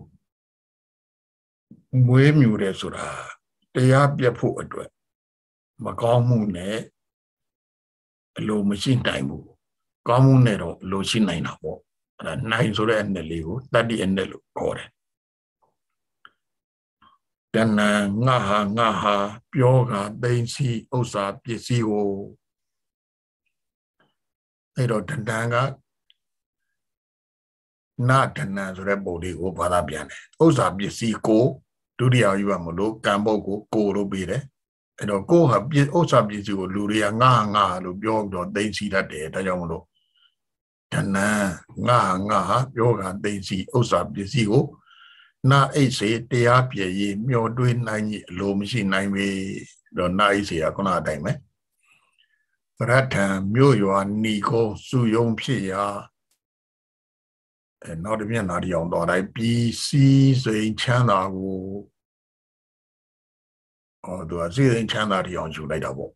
S2: မွေးမြူတယ်ဆိုတာတရားပြတ်ဖို့အတွက်မကောင်းမှုနဲ့အလိုမရှိနိုင်ဘူးကောင်းမှုနဲ့တော့အလိုရှိနိုင်တာပေါ့အဲ့ဒါနိုင်ဆိုတဲ့အနဲ့လေးကိုတတ္တိအနဲ့လို့ခေါ်တယ်တဏ္ဏငါဟာပြောကသိမ့်စီဥစ္စာပစ္စည်းကိုအဲ့တော့တဏ္ဏကနာတဏ္ဏဆိုတဲ့ပုံလေးကိုဘာသာပြန်တယ်ဥစ္စာပစ္စည်းကိုဒုတိယယူရမလို့ကံပုတ်ကိုလို့ပေးတယ်အဲ့တော့ကိုဟာပြဥစ္စာပစ္စည်းကိုလူတွေကငါလို့ပြောပြီးတော့သိသိတတ်တယ်ဒါကြောင့်မလို့ဓနံငါပြောကသိသိဥစ္စာပစ္စည်းကိုနာအိတ်စေတရားပြည့်ရေးမျောတွေးနိုင်ကြီးအလိုမရှိနိုင်ပေတော့နာအိတ်စေကခုနအတိုင်းပဲပရထံမြို့ရွာဏီကုန်းစုယုံဖြစ်ရာနောက်တစ်မျက်နှာတစ်အောင်တော်တိုင်းပြီးစီးစိမ်ချမ်းသာကိုသူကစီးစိမ်ချမ်းသာတစ်အောင်ယူလိုက်တာပေါ့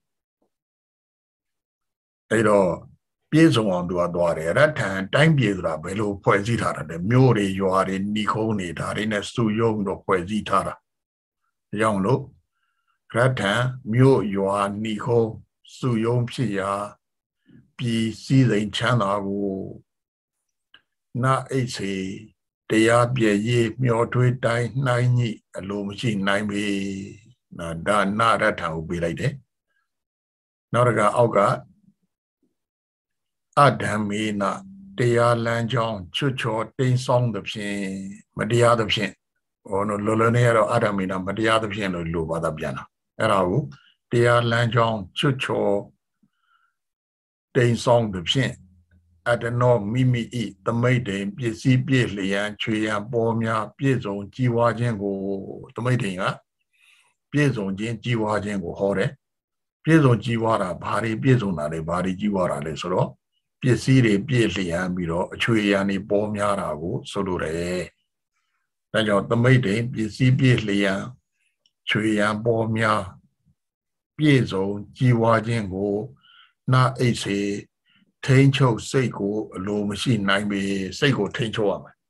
S2: အဲ့တော့ပြည့်စုံအောင်သူကသွားတယ်ရထံတိုင်းပြည်ဆိုတာဘယ်လိုဖွဲ့စည်းထားတာလဲမြို့တွေရွာတွေဏီကုန်းတွေဒါတွေနဲ့စုယုံတော့ဖွဲ့စည်းထားတာဒါကြောင့်လို့ရထံမြို့ရွာဏီကုန်းစုယုံဖြစ်ရာပြီးစီးစိမ်ချမ်းသာကိုနာအိတ်စေတရားပြည့်ရေးမျောထွေးတိုင်းနှိုင်းညိအလိုမရှိနိုင်ပေဒါနာရထံကိုပေးလိုက်တယ်နောက်တစ်ခါအောက်ကအဓမ္မေနတရားလမ်းကြောင်းချွတ်ချော်တိမ်ဆောင်သဖြင့်မတရားသဖြင့်လောလောနေရတော့အဓမ္မေနမတရားသဖြင့်လို့လိုပါတာပြန်တာအဲ့ဒါကိုတရားလမ်းကြောင်းချွတ်ချော်တိမ်ဆောင်သဖြင့်အတနောမိမိဤသမိတ်တိန်ပစ္စည်းပြည့်လျံချွေရန်ပေါ်များပြည့်စုံကြီးဝါခြင်းကိုသမိတ်တိန်ကပြည့်စုံခြင်းကြီးဝါခြင်းကိုဟောတယ်ပြည့်စုံကြီးဝါတာဘာတွေပြည့်စုံတာလဲဘာတွေကြီးဝါတာလဲဆိုတော့ပစ္စည်းတွေပြည့်လျံပြီးတော့အချွေရန်တွေပေါ်များတာကိုဆိုလိုတယ်ဒါကြောင့်သမိတ်တိန်ပစ္စည်းပြည့်လျံချွေရန်ပေါ်များပြည့်စုံကြီးဝါခြင်းကိုနာအိတ်စေထိန်းချုပ်စိတ်ကိုအလိုမရှိနိုင်ပေစိတ်ကိုထိန်းချုပ်ရမယ်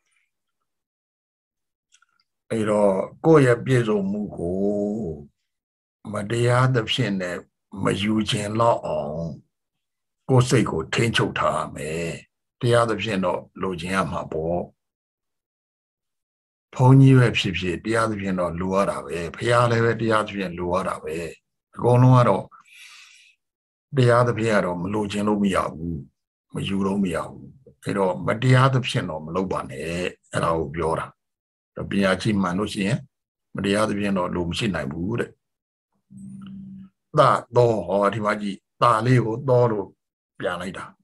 S2: အဲ့တော့ကိုယ့်ရဲ့ပြည့်စုံမှုကိုမတရားသဖြင့်နဲ့မယူခြင်းတော့အောင်ကိုယ်စိတ်ကိုထိန်းချုပ်ထားရမယ်တရားသဖြင့်တော့လိုချင်ရမှာပေါ့ဘုန်းကြီးပဲဖြစ်ဖြစ်တရားသဖြင့်တော့လိုရတာပဲဘုရားလည်းပဲတရားသဖြင့်လိုရတာပဲအကုန်လုံးကတော့တရားသဖြင့်ကတော့မလိုချင်လို့မရဘူးမယူလို့မရဘူးအဲ့တော့မတရားသဖြင့်တော့မလုပ်ပါနဲ့အဲ့ဒါကိုပြောတာပညာရှိမှန်လို့ရှိရင်မတရားသဖြင့်တော့လိုမရှိနိုင်ဘူးတဲ့သာတော့ဟောဒီမှာကြည့်သာလေးကိုတော့လို့ပြန်လိုက်တာ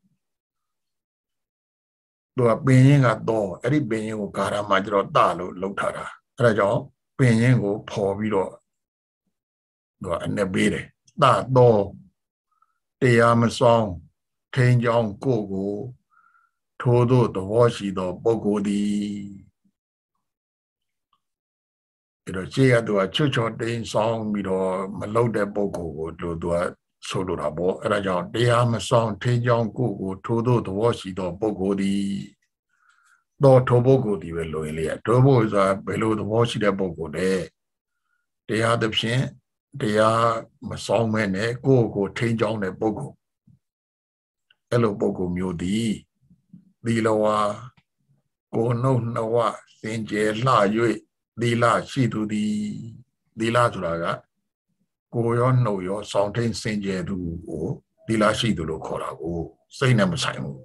S2: သူကပင်ရင်းကတော့အဲ့ဒီပင်ရင်းကိုဂါရမှာကျတော့တလို့လှုပ်ထားတာအဲ့ဒါကြောင့်ပင်ရင်းကိုဖော်ပြီးတော့သူကအနဲ့ပေးတယ်တတော့တရားမဆောင်ထိန်ကြောင်းကိုထိုးသောသဘောရှိသောပုဂ္ဂိုလ်သည်အဲ့တော့ရှေ့ကသူကချွတ်ချော်တိန်ဆောင်ပြီးတော့မလုပ်တဲ့ပုဂ္ဂိုလ်ကိုသူကဆိုလိုတာပေါ့အဲ့ဒါကြောင့်တရားမဆောင်ထိန်ကြောင်းကိုထိုးသောသဘောရှိသောပုဂ္ဂိုလ်သည်တော့ထိုပုဂ္ဂိုလ်ဒီပဲလိုရင်လေထိုပုဂ္ဂိုလ်ဆိုတာဘယ်လိုသဘောရှိတဲ့ပုဂ္ဂိုလ်လဲတရားသဖြင့်တရားမဆောင်မဲနဲ့ကိုယ့်ကိုထိန်းချောင်းတဲ့ပုဂ္ဂိုလ်အဲ့လိုပုဂ္ဂိုလ်မျိုးသည်သီလဝါကိုနှုတ်နှဝစင်ကြယ်လှ၍သီလရှိသူသည်သီလဆိုတာကကိုရောနှုတ်ရောဆောင်ထိန်စင်ကြယ်သူကိုသီလရှိသူလို့ခေါ်တာကိုစိတ်နဲ့မဆိုင်ဘူး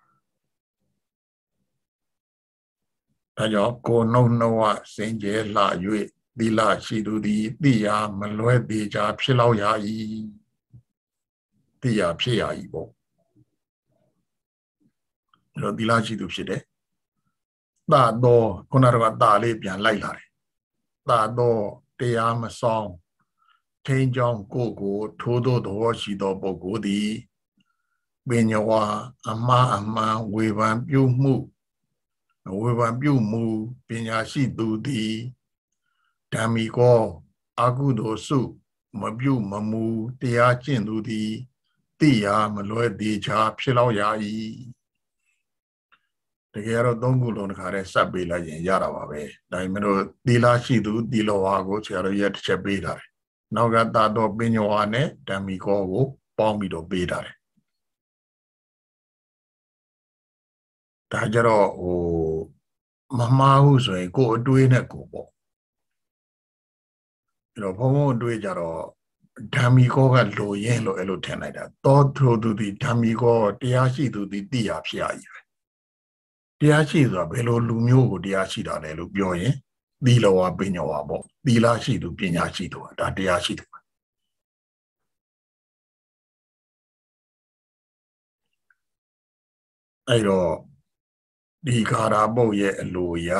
S2: ဒါကြောင့်ကိုနှုတ်နှဝစင်ကြယ်လှ၍သီလရှိသူသည်သိရာမလွဲသေးချာဖြစ်လောက်ရ၏သိရာဖြစ်ရ၏ပေါ့လို့သီလရှိသူဖြစ်တယ်သာတော့ခုနကတာလေးပြန်လိုက်လာတယ်သာတော့တရားမဆောင်ထိန်ကြောင်းကိုထိုးသောသဘောရှိသောပုဂ္ဂိုလ်သည်ပညာဝါအမှားအမှန်ဝေဖန်ပြုမှုပညာရှိသူသည်ဓမ္မိကောအကုသိုလ်စုမပြုမမူတရားကျင့်သူသည်သိရာမလွဲသေးချာဖြစ်လောက်ရ၏တကယ်တော့သုံးခုလုံးတစ်ခါတည်းစပ်ပေးလိုက်ရင်ရတာပါပဲဒါပေမဲ့လို့သီလရှိသူသီလဝါကိုဆရာတော်ရဲ့တစ်ချက်ပေးထားတယ်နောက်ကတာတော်ပညာဝါနဲ့ဓမ္မိကောကိုပေါင်းပြီးတော့ပေးထားတယ်ဒါကြတော့မမှားဘူးဆိုရင်ကိုယ်အတွေးနဲ့ကိုပေါ့အဲ့တော့ဘုံဘုံအတွေးကြတော့ဓမ္မိကောကလိုရင်းလို့အဲ့လိုထင်လိုက်တာသောထိုသူသည်ဓမ္မိကောတရားရှိသူသည်သိရဖြစ်ရည်ပဲတရားရှိဆိုတာဘယ်လိုလူမျိုးကိုတရားရှိတာလဲလို့ပြောရင်ဒီလောဝပညာဝပေါ့သီလရှိသူပညာရှိသူဒါတရားရှိသူအဲ့တော့ဒီခါရာပုတ်ရဲ့အလိုရ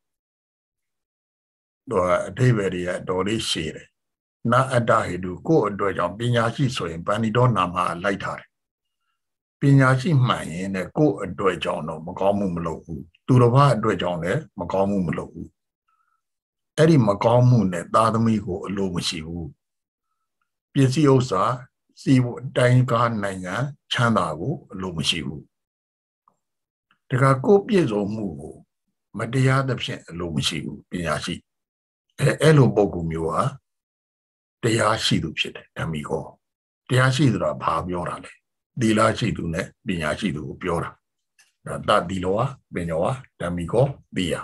S2: တော့အဓိပ္ပာယ်တွေအတော်လေးရှည်တယ်နာအတ္တဟိတုကိုယ့်အတွက်ကြောင့်ပညာရှိဆိုရင်ဗန္ဒီတော်နာမလိုက်ထားတယ်ပညာရှိမှန်ရင်လည်းကိုယ့်အတွက်ကြောင့်တော့မကောင်းမှုမလုပ်ဘူးသူတစ်ပါးအတွက်ကြောင့်လည်းမကောင်းမှုမလုပ်ဘူးအဲ့ဒီမကောင်းမှုနဲ့သားသမီးကိုအလိုမရှိဘူးပစ္စည်းဥစ္စာစီးဖို့တိုင်းကားနိုင်ငံချမ်းသာကိုအလိုမရှိဘူးတခါကိုယ်ပြည့်စုံမှုကိုမတရားသဖြင့်အလိုမရှိဘူးပညာရှိအဲ့လိုပုံကူမျိုးဟာတရားရှိသူဖြစ်တယ်ဓမ္မိကောတရားရှိသူကဘာပြောတာလဲသီလရှိသူနဲ့ပညာရှိသူကိုပြောတာဒါတသီလောဝပညာဝဓမ္မိကောသိရ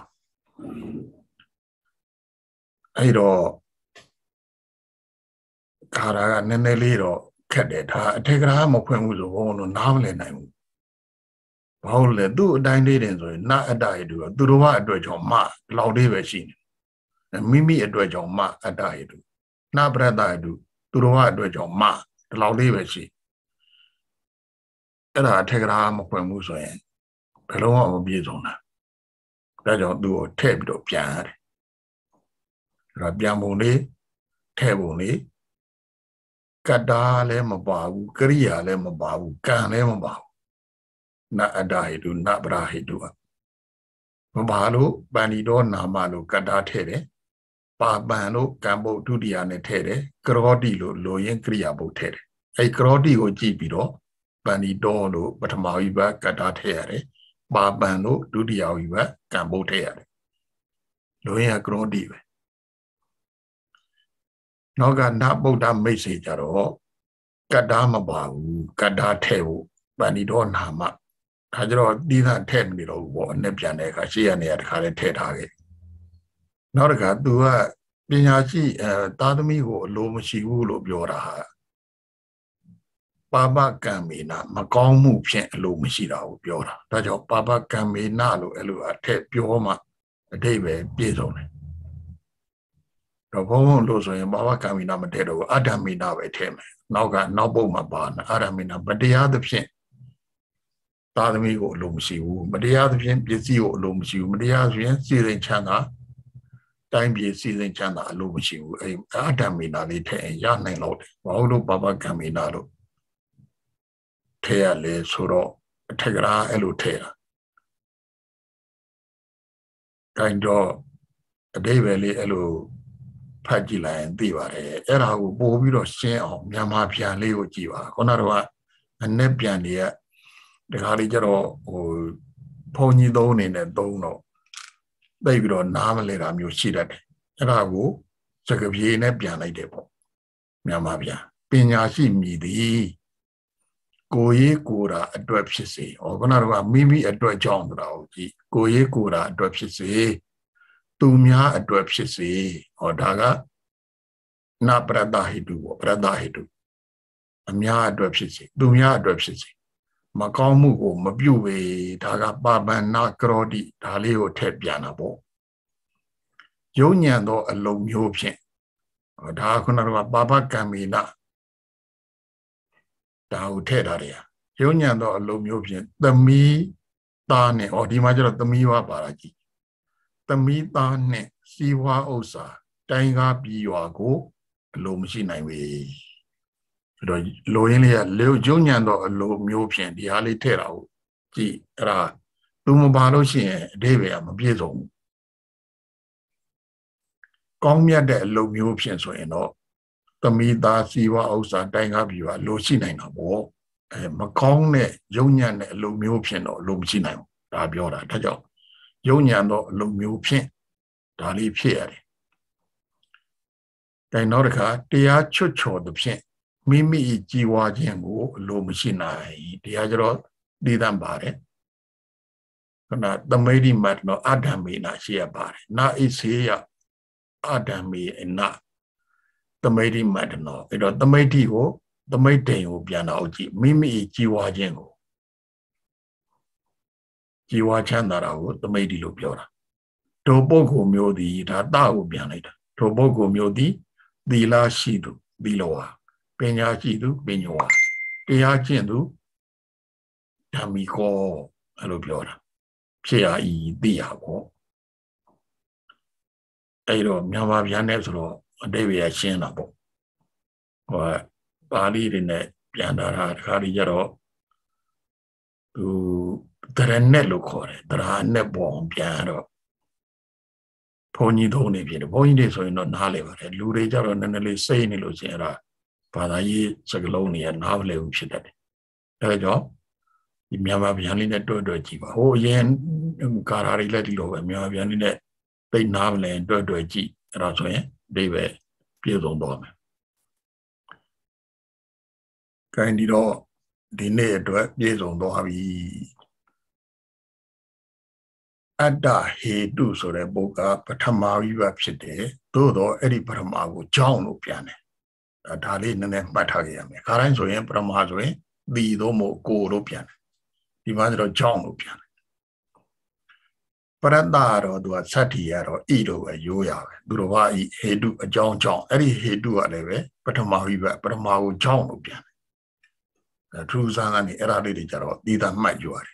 S2: အဲ့တော့ခါရာကနည်းနည်းလေးတော့ခက်တယ်ဒါအထက်ကရာမဖွင့်ဘူးဆိုဘုံတို့နားမလည်နိုင်ဘူးဘာလို့လဲသူ့အတိုင်းလေးတင်ဆိုရင်နတ်အတ္တရတူသူတို့ဘအတွက်ကြောင့်မလောက်လေးပဲရှိနေမိမိအတွက်ကြောင့်မအတ္တရတူနတ်ပရတ္တရတူသူတို့ဘအတွက်ကြောင့်မဒီလောက်လေးပဲရှိအဲ့ဒါအထက်ကရာမဖွင့်ဘူးဆိုရင်ဘယ်လုံးမှမပြေဆုံးတာဒါကြောင့်သူ့ကိုထည့်ပြီးတော့ပြန်ရတယ်အဲ့ဒါပြန်ပုံလေးထည့်ပုံလေးကတ္တာလည်းမပါဘူးကရိယာလည်းမပါဘူးကံလည်းမပါဘူးနအတ္တဟိတုနပရာဟိတုမပါလို့ပန္ဒီတော်နာမလို့ကတ္တာထည့်တယ်ပါပန်လို့ကံဘုတ်ဒုတိယနဲ့ထည့်တယ်ကရောတိလို့လိုရင်းကရိယာဘုတ်ထည့်တယ်အဲ့ကရောတိကိုကြည့်ပြီးတော့ပန္ဒီတော်လို့ပထမဝိဘကတ္တာထည့်ရတယ်ပါပန်လို့ဒုတိယဝိဘကံဘုတ်ထည့်ရတယ်လိုရင်းကရောတိပဲနောက်ကနဗုဒ္ဓမိတ်စေကြတော့ကတ္တာမပါဘူးကတ္တာထည့်ဖို့ပန္ဒီတော်နာမခါကျတော့ဒီသာထည့်မနေတော့ဘူးပေါ့အနှစ်ပြန်တဲ့အခါရှေ့ရနေရတခါလေးထည့်ထားခဲ့နောက်တစ်ခါသူကပညာရှိသားသမီးကိုအလိုမရှိဘူးလို့ပြောတာဟာပါပကံမေနမကောင်းမှုဖြင့်အလိုမရှိတာကိုပြောတာဒါကြောင့်ပါပကံမေနလို့အဲ့လိုအထက်ပြောမှအဓိပ္ပာယ်ပြည့်စုံတယ်တော့ဘုံဘုံလို့ဆိုရင်ပါပကံမေနမထည့်တော့ဘူးအတ္တမေနပဲထည့်မယ်နောက်ပုတ်မှာပါအတ္တမေနမတရားသဖြင့်သားသမီးကိုအလိုမရှိဘူးမတရားသဖြင့်ပစ္စည်းကိုအလိုမရှိဘူးမတရားသဖြင့်စီစဉ်ချမ်းသာတိုင်းပြည်စီစဉ်ချမ်းသာအလိုမရှိဘူးအဲ့အတ္တမေနာလေးထည့်ရနိုင်တော့တယ်ဘာလို့ဘာဘကံမေနာလို့ထည့်ရလဲဆိုတော့အထက်ကရာအဲ့လိုထည့်တာခိုင်းတော့အတိပ္ပယ်လေးအဲ့လိုဖတ်ကြည့်လိုက်ရင်သိပါတယ်အဲ့ဒါကိုပို့ပြီးတော့ရှင်းအောင်မြန်မာပြန်လေးကိုကြည့်ပါခုနကအနဲ့ပြန်နေရဒီခါလေးကျတော့ဘုံကြီးသုံးအနေနဲ့သုံးတော့သိပြီးတော့နားမလဲတာမျိုးရှိတတ်တယ်အဲ့ဒါကိုစကားပြေနဲ့ပြန်လိုက်တယ်ပေါ့မြန်မာပြန်ပညာရှိမြည်သည်ကိုရေးကိုတာအတွက်ဖြစ်စေဟောခုနကမိမိအတွက်ကြောင့်ဆိုတာကိုကြည့်ကိုရေးကိုတာအတွက်ဖြစ်စေသူများအတွက်ဖြစ်စေဟောဒါကနပရတ္တဟိတုပေါ့ပရတ္တဟိတုအများအတွက်ဖြစ်စေသူများအတွက်ဖြစ်စေမကောင်းမှုကိုမပြုတ်ပေဒါကပါပန္နကရောတိဒါလေးကိုထည့်ပြန်တာပေါ့ယုံညံသောအလုံးမျိုးဖြင့်ဒါခုနကပါပကံမေနဒါကိုထည့်ထားတယ်ယုံညံသောအလုံးမျိုးဖြင့်သမီးသားနဲ့ဒီမှာကျတော့သမီးဝါပါလာကြည့်သမီးသားနဲ့စီဝါဥစ္စာတိုင်းကားပြီးရွာကိုအလိုမရှိနိုင်ပေအဲ့တော့လိုရင်းလေးကလေကျုံညံတော့အလိုမျိုးဖြင့်ဒီဟာလေးထည့်တာကိုကြည့်အဲ့ဒါသူမပါလို့ရှိရင်အဓိပ္ပာယ်ကမပြည့်စုံဘူးကောင်းမြတ်တဲ့အလိုမျိုးဖြင့်ဆိုရင်တော့သမီးသားစီဝါဥစ္စာတိုင်းကားပြီးရွာလိုရှိနိုင်တာပေါ့မကောင်းတဲ့ယုံညံ့တဲ့အလိုမျိုးဖြင့်တော့လိုမရှိနိုင်ဘူးဒါပြောတာဒါကြောင့်ယုံညံ့သောအလိုမျိုးဖြင့်ဒါလေးဖြစ်ရတယ်ဒါနောက်တစ်ခါတရားချွတ်ချော်သဖြင့်မိမိကြည်ဝါခြင်းကိုအလိုမရှိနိုင်တရားကျတော့ဒီတန်ပါတယ်ခဏသမိတိမတ်တော့အတ္တမေနာရှိရပါတယ်နာဣစေယအတ္တမေနသမိတိမတ်တော့အဲ့တော့သမိတိကိုသမိတ်တိန်ကိုပြန်တော့ကြည့်မိမိကြည်ဝါခြင်းကိုကြည်ဝါချမ်းသာတာကိုသမိတိလို့ပြောတာထိုပုဂ္ဂိုလ်မျိုးသည်ဒါတကိုပြန်လိုက်တာထိုပုဂ္ဂိုလ်မျိုးသည်သီလရှိသူသီလဝါပညာရှိသူပညာဝါတရားကျင့်သူဓမ္မိကောအဲ့လိုပြောတာဖြစ်ရဤသိရပေါ့အဲ့တော့မြန်မာပြန်နေဆိုတော့အတိတ်ပဲရှင်းတာပေါ့ဟိုပါဠိတွေနဲ့ပြန်တာတခါတည်းကျတော့သူတရနဲ့လို့ခေါ်တယ်တရာနဲ့ပေါ်ပြန်တော့ဘုန်းကြီးသုံးနေဖြစ်တယ်ဘုန်းကြီးတွေဆိုရင်တော့နားလည်ပါတယ်လူတွေကြတော့နည်းနည်းလေးစိတ်နေလို့ရှိရင်အဲ့ဒါဘာသာရေးစကားလုံးတွေကနားမလည်ဘူးဖြစ်တတ်တယ်အဲဒါကြောင့်ဒီမြန်မာပြန်လေးနဲ့တွဲကြည့်ပါဟိုအရင်ကာရာတွေလည်းဒီလိုပဲမြန်မာပြန်လေးနဲ့သိနားမလည်တွဲကြည့်အဲ့ဒါဆိုရင်ဒီပဲပြည့်စုံတော့မယ်ခိုင်းဒီတော့ဒီနေ့အတွက်ပြည့်စုံသွားပြီအတ္တဟေတုဆိုတဲ့ပုဂ္ဂိုလ်ပထမဝိဘဖြစ်တယ်သို့တော့အဲ့ဒီပထမကိုကြောင်းလို့ပြန်တယ်ဒါလေးနည်းနည်းမှတ်ထားကြရမယ်ခါတိုင်းဆိုရင်ပထမဆိုရင်သီသို့မဟုတ်ကိုလို့ပြန်တယ်ဒီမှာကျတော့ကြောင်းလို့ပြန်တယ်ပရတ္တတော့သူကသတ္တိရတော့ဤလိုပဲရိုးရပဲသူတော်ဘာဤဟေတုအကြောင်းကြောင်းအဲ့ဒီဟေတုကလည်းပဲပထမဝိဘပထမကိုကြောင်းလို့ပြန်တယ်ထူးဆန်းကနေအဲ့ဒါလေးတွေကျတော့ဒီသာမှတ်ကြရတယ်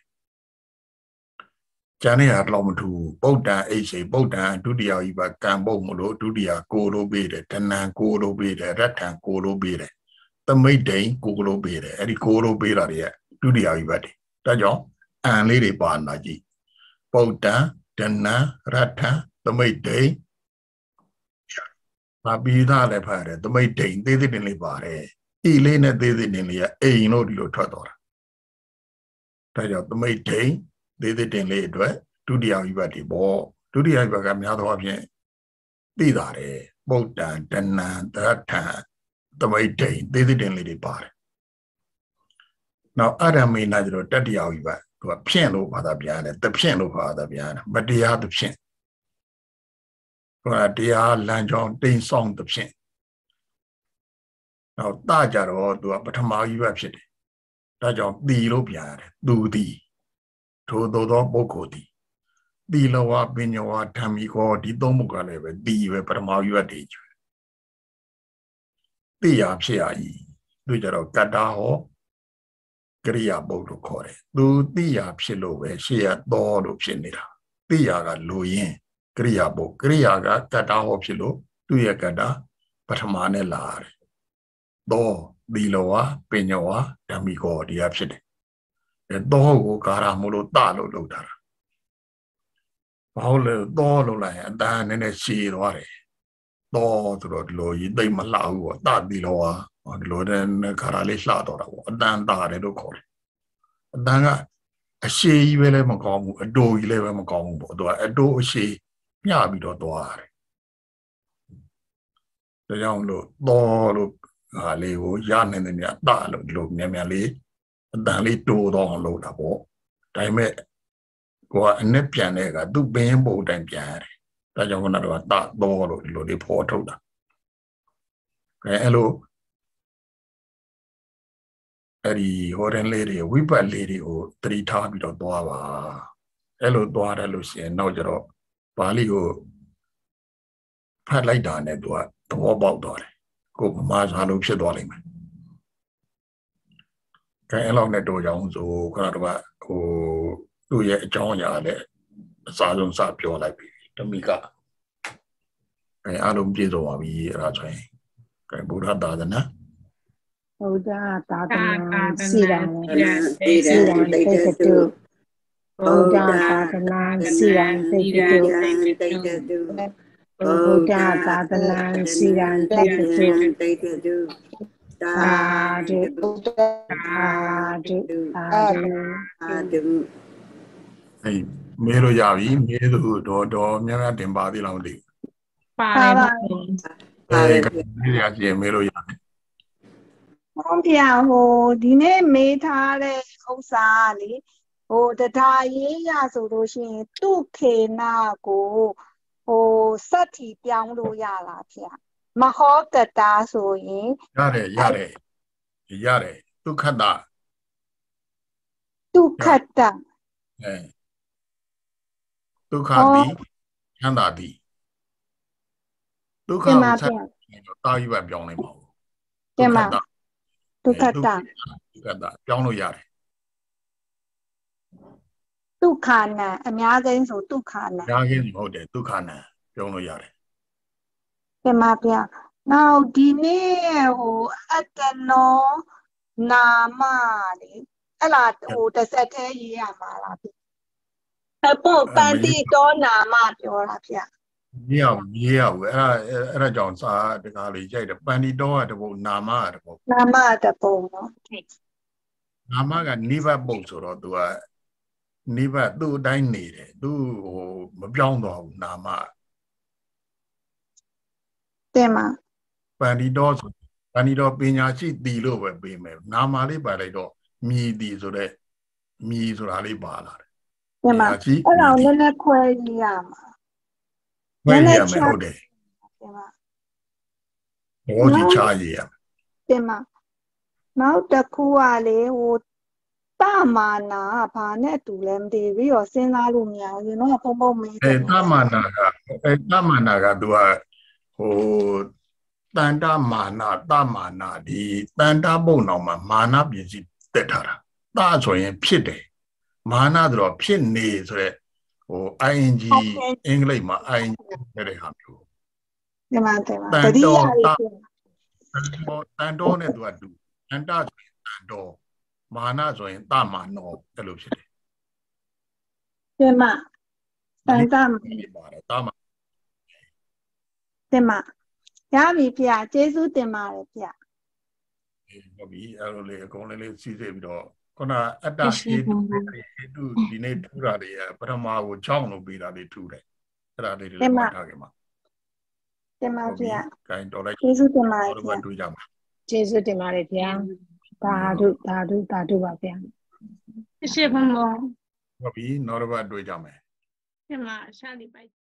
S2: ကျန်တဲ့ဟာတော့မထူဗုဒ္ဓံအိစေဗုဒ္ဓံဒုတိယဝိဘကံပုတ်မလို့ဒုတိယကိုလို့ပေးတယ်တဏံကိုလို့ပေးတယ်ရတ္ထံကိုလို့ပေးတယ်သမိတ်တိန်ကိုလို့ပေးတယ်အဲ့ဒီကိုလို့ပေးတာတွေကဒုတိယဝိဘတွေဒါကြောင့်အံလေးတွေပါလာကြည့်ဗုဒ္ဓံတဏံရတ္ထံသမိတ်တိန်ဘာပြီးသားလည်းဖတ်ရတယ်သမိတ်တိန်သေးသေးတင်လေးပါတယ်ဤလေးနဲ့သေးသေးတင်လေးကအိမ်လို့ဒီလိုထွက်သွားတာဒါကြောင့်သမိတ်တိန်သေးသေးတင်လေးအတွက်ဒုတိယဝိဘတ်တွေပေါ့ဒုတိယဝိဘတ်ကများသောအားဖြင့်သိတာတယ်ဗုဒ္ဓံတဏံတရထံသမိတ်တိန်သေးသေးတင်လေးတွေပါတယ်နောက်အရမေနကျတော့တတိယဝိဘတ်သူကဖြင့်လို့ဘာသာပြန်တယ်တဖြင့်လို့ဘာသာပြန်တယ်မတရားတဖြင့်ဟိုတရားလမ်းကြောင်းတိမ်ဆောင်တဖြင့်နောက်တကြတော့သူကပထမဝိဘတ်ဖြစ်တယ်ဒါကြောင့်တီလို့ပြန်ရတယ်သူတီထိုသောပုဂ္ဂိုလ်သည်သီလဝပညာဝဓမ္မိကောဒီသုံးပုဂ္ဂိုလ်လည်းပဲဒီပဲပထမဝိဘတ်တွေကျွသိရဖြစ်ရည်သူကြတော့ကတ္တဟောကရိယာပုဂ္ဂိုလ်ခေါ်တယ်သူသိရဖြစ်လို့ပဲရှေ့ရသောလို့ဖြစ်နေတာသိရကလိုရင်းကရိယာပုဂ္ဂိုလ်ကရိယာကကတ္တဟောဖြစ်လို့သူရဲ့ကတ္တပထမနဲ့လာတယ်သောသီလဝပညာဝဓမ္မိကောဒီကဖြစ်တယ်သောကိုကာရမို့လို့တလို့လုပ်တာဘာလို့လဲသောလို့လိုက်ရင်အတန်းနည်းနည်းရှည်သွားတယ်သောဆိုတော့ဒီလိုကြီးသိမလှဘူးပေါ့တသီလဝဒီလိုတဲ့ကာရလေးလှတော့တာပေါ့အတန်းတာတယ်လို့ခေါ်တယ်အတန်းကအရှည်ကြီးပဲလည်းမကောင်းဘူးအတိုကြီးလည်းပဲမကောင်းဘူးပေါ့သူကအတိုအရှည်မျှပြီးတော့သွားတယ်ဒါကြောင့်လို့သောလို့ဟာလေးကိုရနိုင်တယ်များတလို့ဒီလိုမြန်မြန်လေးအတန်လေးတိုးတော့အောင်လုပ်တာပေါ့ဒါပေမဲ့ကိုကအနက်ပြန်တဲ့ကသူ့ပင်ပုံတိုင်ပြန်ရတယ်ဒါကြောင့်ခုနကတော့တတော့လို့ဒီလိုလေးဖော်ထုတ်တာအဲ့လိုအဲ့ဒီဟောတဲ့လေးတွေဝိပတ်လေးတွေကိုသတိထားပြီးတော့သွားပါအဲ့လိုသွားတယ်လို့ရှိရင်နောက်ကျတော့ပါဠိကိုဖတ်လိုက်တာနဲ့သူကသဘောပေါက်သွားတယ်ကိုဗမာစာလိုဖြစ်သွားလိမ့်မယ်အဲ့လောက်နဲ့တော့ကြောင်းဆိုခဏတော့ဟိုသူ့ရဲ့အကြောင်းအရာနဲ့အစားဆုံးစပြောလိုက်ပြီဓမိကအားလုံးပြည့်စုံပါပြီအဲ့ဒါဆိုရင်ဗုဒ္ဓသာသနာ
S1: ဗုဒ္ဓသာသနာစီရံတေတတုဗုဒ္ဓသာသနာစီရံတေတတုဗုဒ္ဓသာသနာစီရံတေတတုသာဓုသာဓုသာဓု
S2: မေးလို့ရပြီမေးသူတော့များများတင်ပါသေးလားမသိဘူး
S1: ပါတယ်ပါ
S2: မေးရကြည့်မေးလို့ရတယ်
S1: ဟုတ်ပြဟိုဒီနေ့မေးထားတဲ့ဥစ္စာလေဟိုတရားရေးရဆိုလို့ရှိရင်တုခေနာကိုဟိုစက်တီပြောင်းလို့ရလားဗျမဟောကတာဆိုရင်
S2: ရတယ်ဒုက္ခတ
S1: ဒုက္ခတ
S2: ဒုက္ခတိချမ်းသာသည်ဒုက္ခ
S1: တင်
S2: ကို
S1: ပါ
S2: ဆက်
S1: ဗျာ
S2: တော့တာယူပဲပြောင်းလိုက်ပါဦး
S1: တင်ပါ ဒုက္ခတ
S2: ပြောင်းလို့ရတယ်
S1: ဒုက္ခနာအများဆုံးဆိုဒုက္ခနာ
S2: ဒါခင်းမဟုတ်တယ်ဒုက္ခနာပြောင်းလို့ရတယ်
S1: တင်ပါဗျာနောက်ဒီနေ့ဟိုအတ္တနောနာမလေအဲ့လားဟိုတစ်ဆက်တည်းရေးရမှာလားဗျအပေါ်ပန္တိတောနာမပြောတာဗျာ
S2: မြေရဘူးအဲ့ဒါကြောင့်စာတကားလေးရိုက်တယ်ပန္တိတော်ကတပုတ်နာမကတပုတ်
S1: နာမတပုံနော်
S2: နာမကနိဗ္ဗတ်ပုတ်ဆိုတော့ तू ကနိဗ္ဗတ်သူ့အတိုင်းနေတယ်သူဟိုမပြောင်းတော့ဘူးနာမ
S1: တင်ပါ
S2: ပန္တိတော်ဆိုပန္တိတော်ပညာရှိတည်လို့ပဲပေးမယ်နာမလေးပါလိုက်တော့မြည်တည်ဆိုတဲ့မြည်ဆိုတာလေးပါလာတယ်
S1: တင်ပါအဲ့တော့နည်းနည်းခွဲရေးရမှာ
S2: ဘယ်ရမယ်ဟုတ်တယ်
S1: တင်ပါ
S2: ဘောကြီးချရရမယ်
S1: တင်ပါနောက်တစ်ခုကလေဟိုတမာနာဘာနဲ့တူလဲမသိပြီးတော့စဉ်းစားလို့မရဘူးနော်ဖုံဖုံမေးတယ်
S2: တမနာကတမနာက तू ကဟိုတန်တမာနာတမာနာဒီတန်တပုံတော်မှာမာနပစ္စည်းတက်ထားတာတဆိုရင်ဖြစ်တယ်မာနဆိုတော့ဖြစ်နေဆိုတဲ့ဟို ing အင်္ဂလိပ်မှာ ing တဲ့ဟာမျိုး
S1: တင်ပါတင်ပါတတိယလေး
S2: တန်တော်နဲ့ तू ကတူတန်တဆိုရင်တန်တော်မာနဆိုရင်တမာနောအဲ့လိုဖြစ်တယ်
S1: တင်ပါတန်တမ
S2: ပါတယ်တမာ
S1: တင်ပါရပြီဖေကျေးဇူးတင်ပါတယ်ဖေ
S2: ဟုတ်ပြီအဲ့လိုလေအကုန်လေးစီးစိပြီးတော့ခုနအတ္တရှိတုဒီနေ့ထူတာတွေပထမကိုချောင်းလို့ပြီးတာလေးထူတယ်အဲ့ဒါလေးတွေလည်းမှတ်ထားခဲ့မှာ
S1: တင်ပါဖေ
S2: ဂိုင်းတော်လိုက်
S1: ကျေးဇူးတင်ပါတယ်
S2: တော့
S1: ဖေ
S2: တွေ့ကြမှာ
S3: ကျေးဇူးတင်ပါတယ်ဗျာသာဓုပါဗျာ谢谢朋友
S2: ဟုတ်ပြီနောက်တစ်ပတ်တွေ့ကြမယ်
S3: 谢嘛下礼拜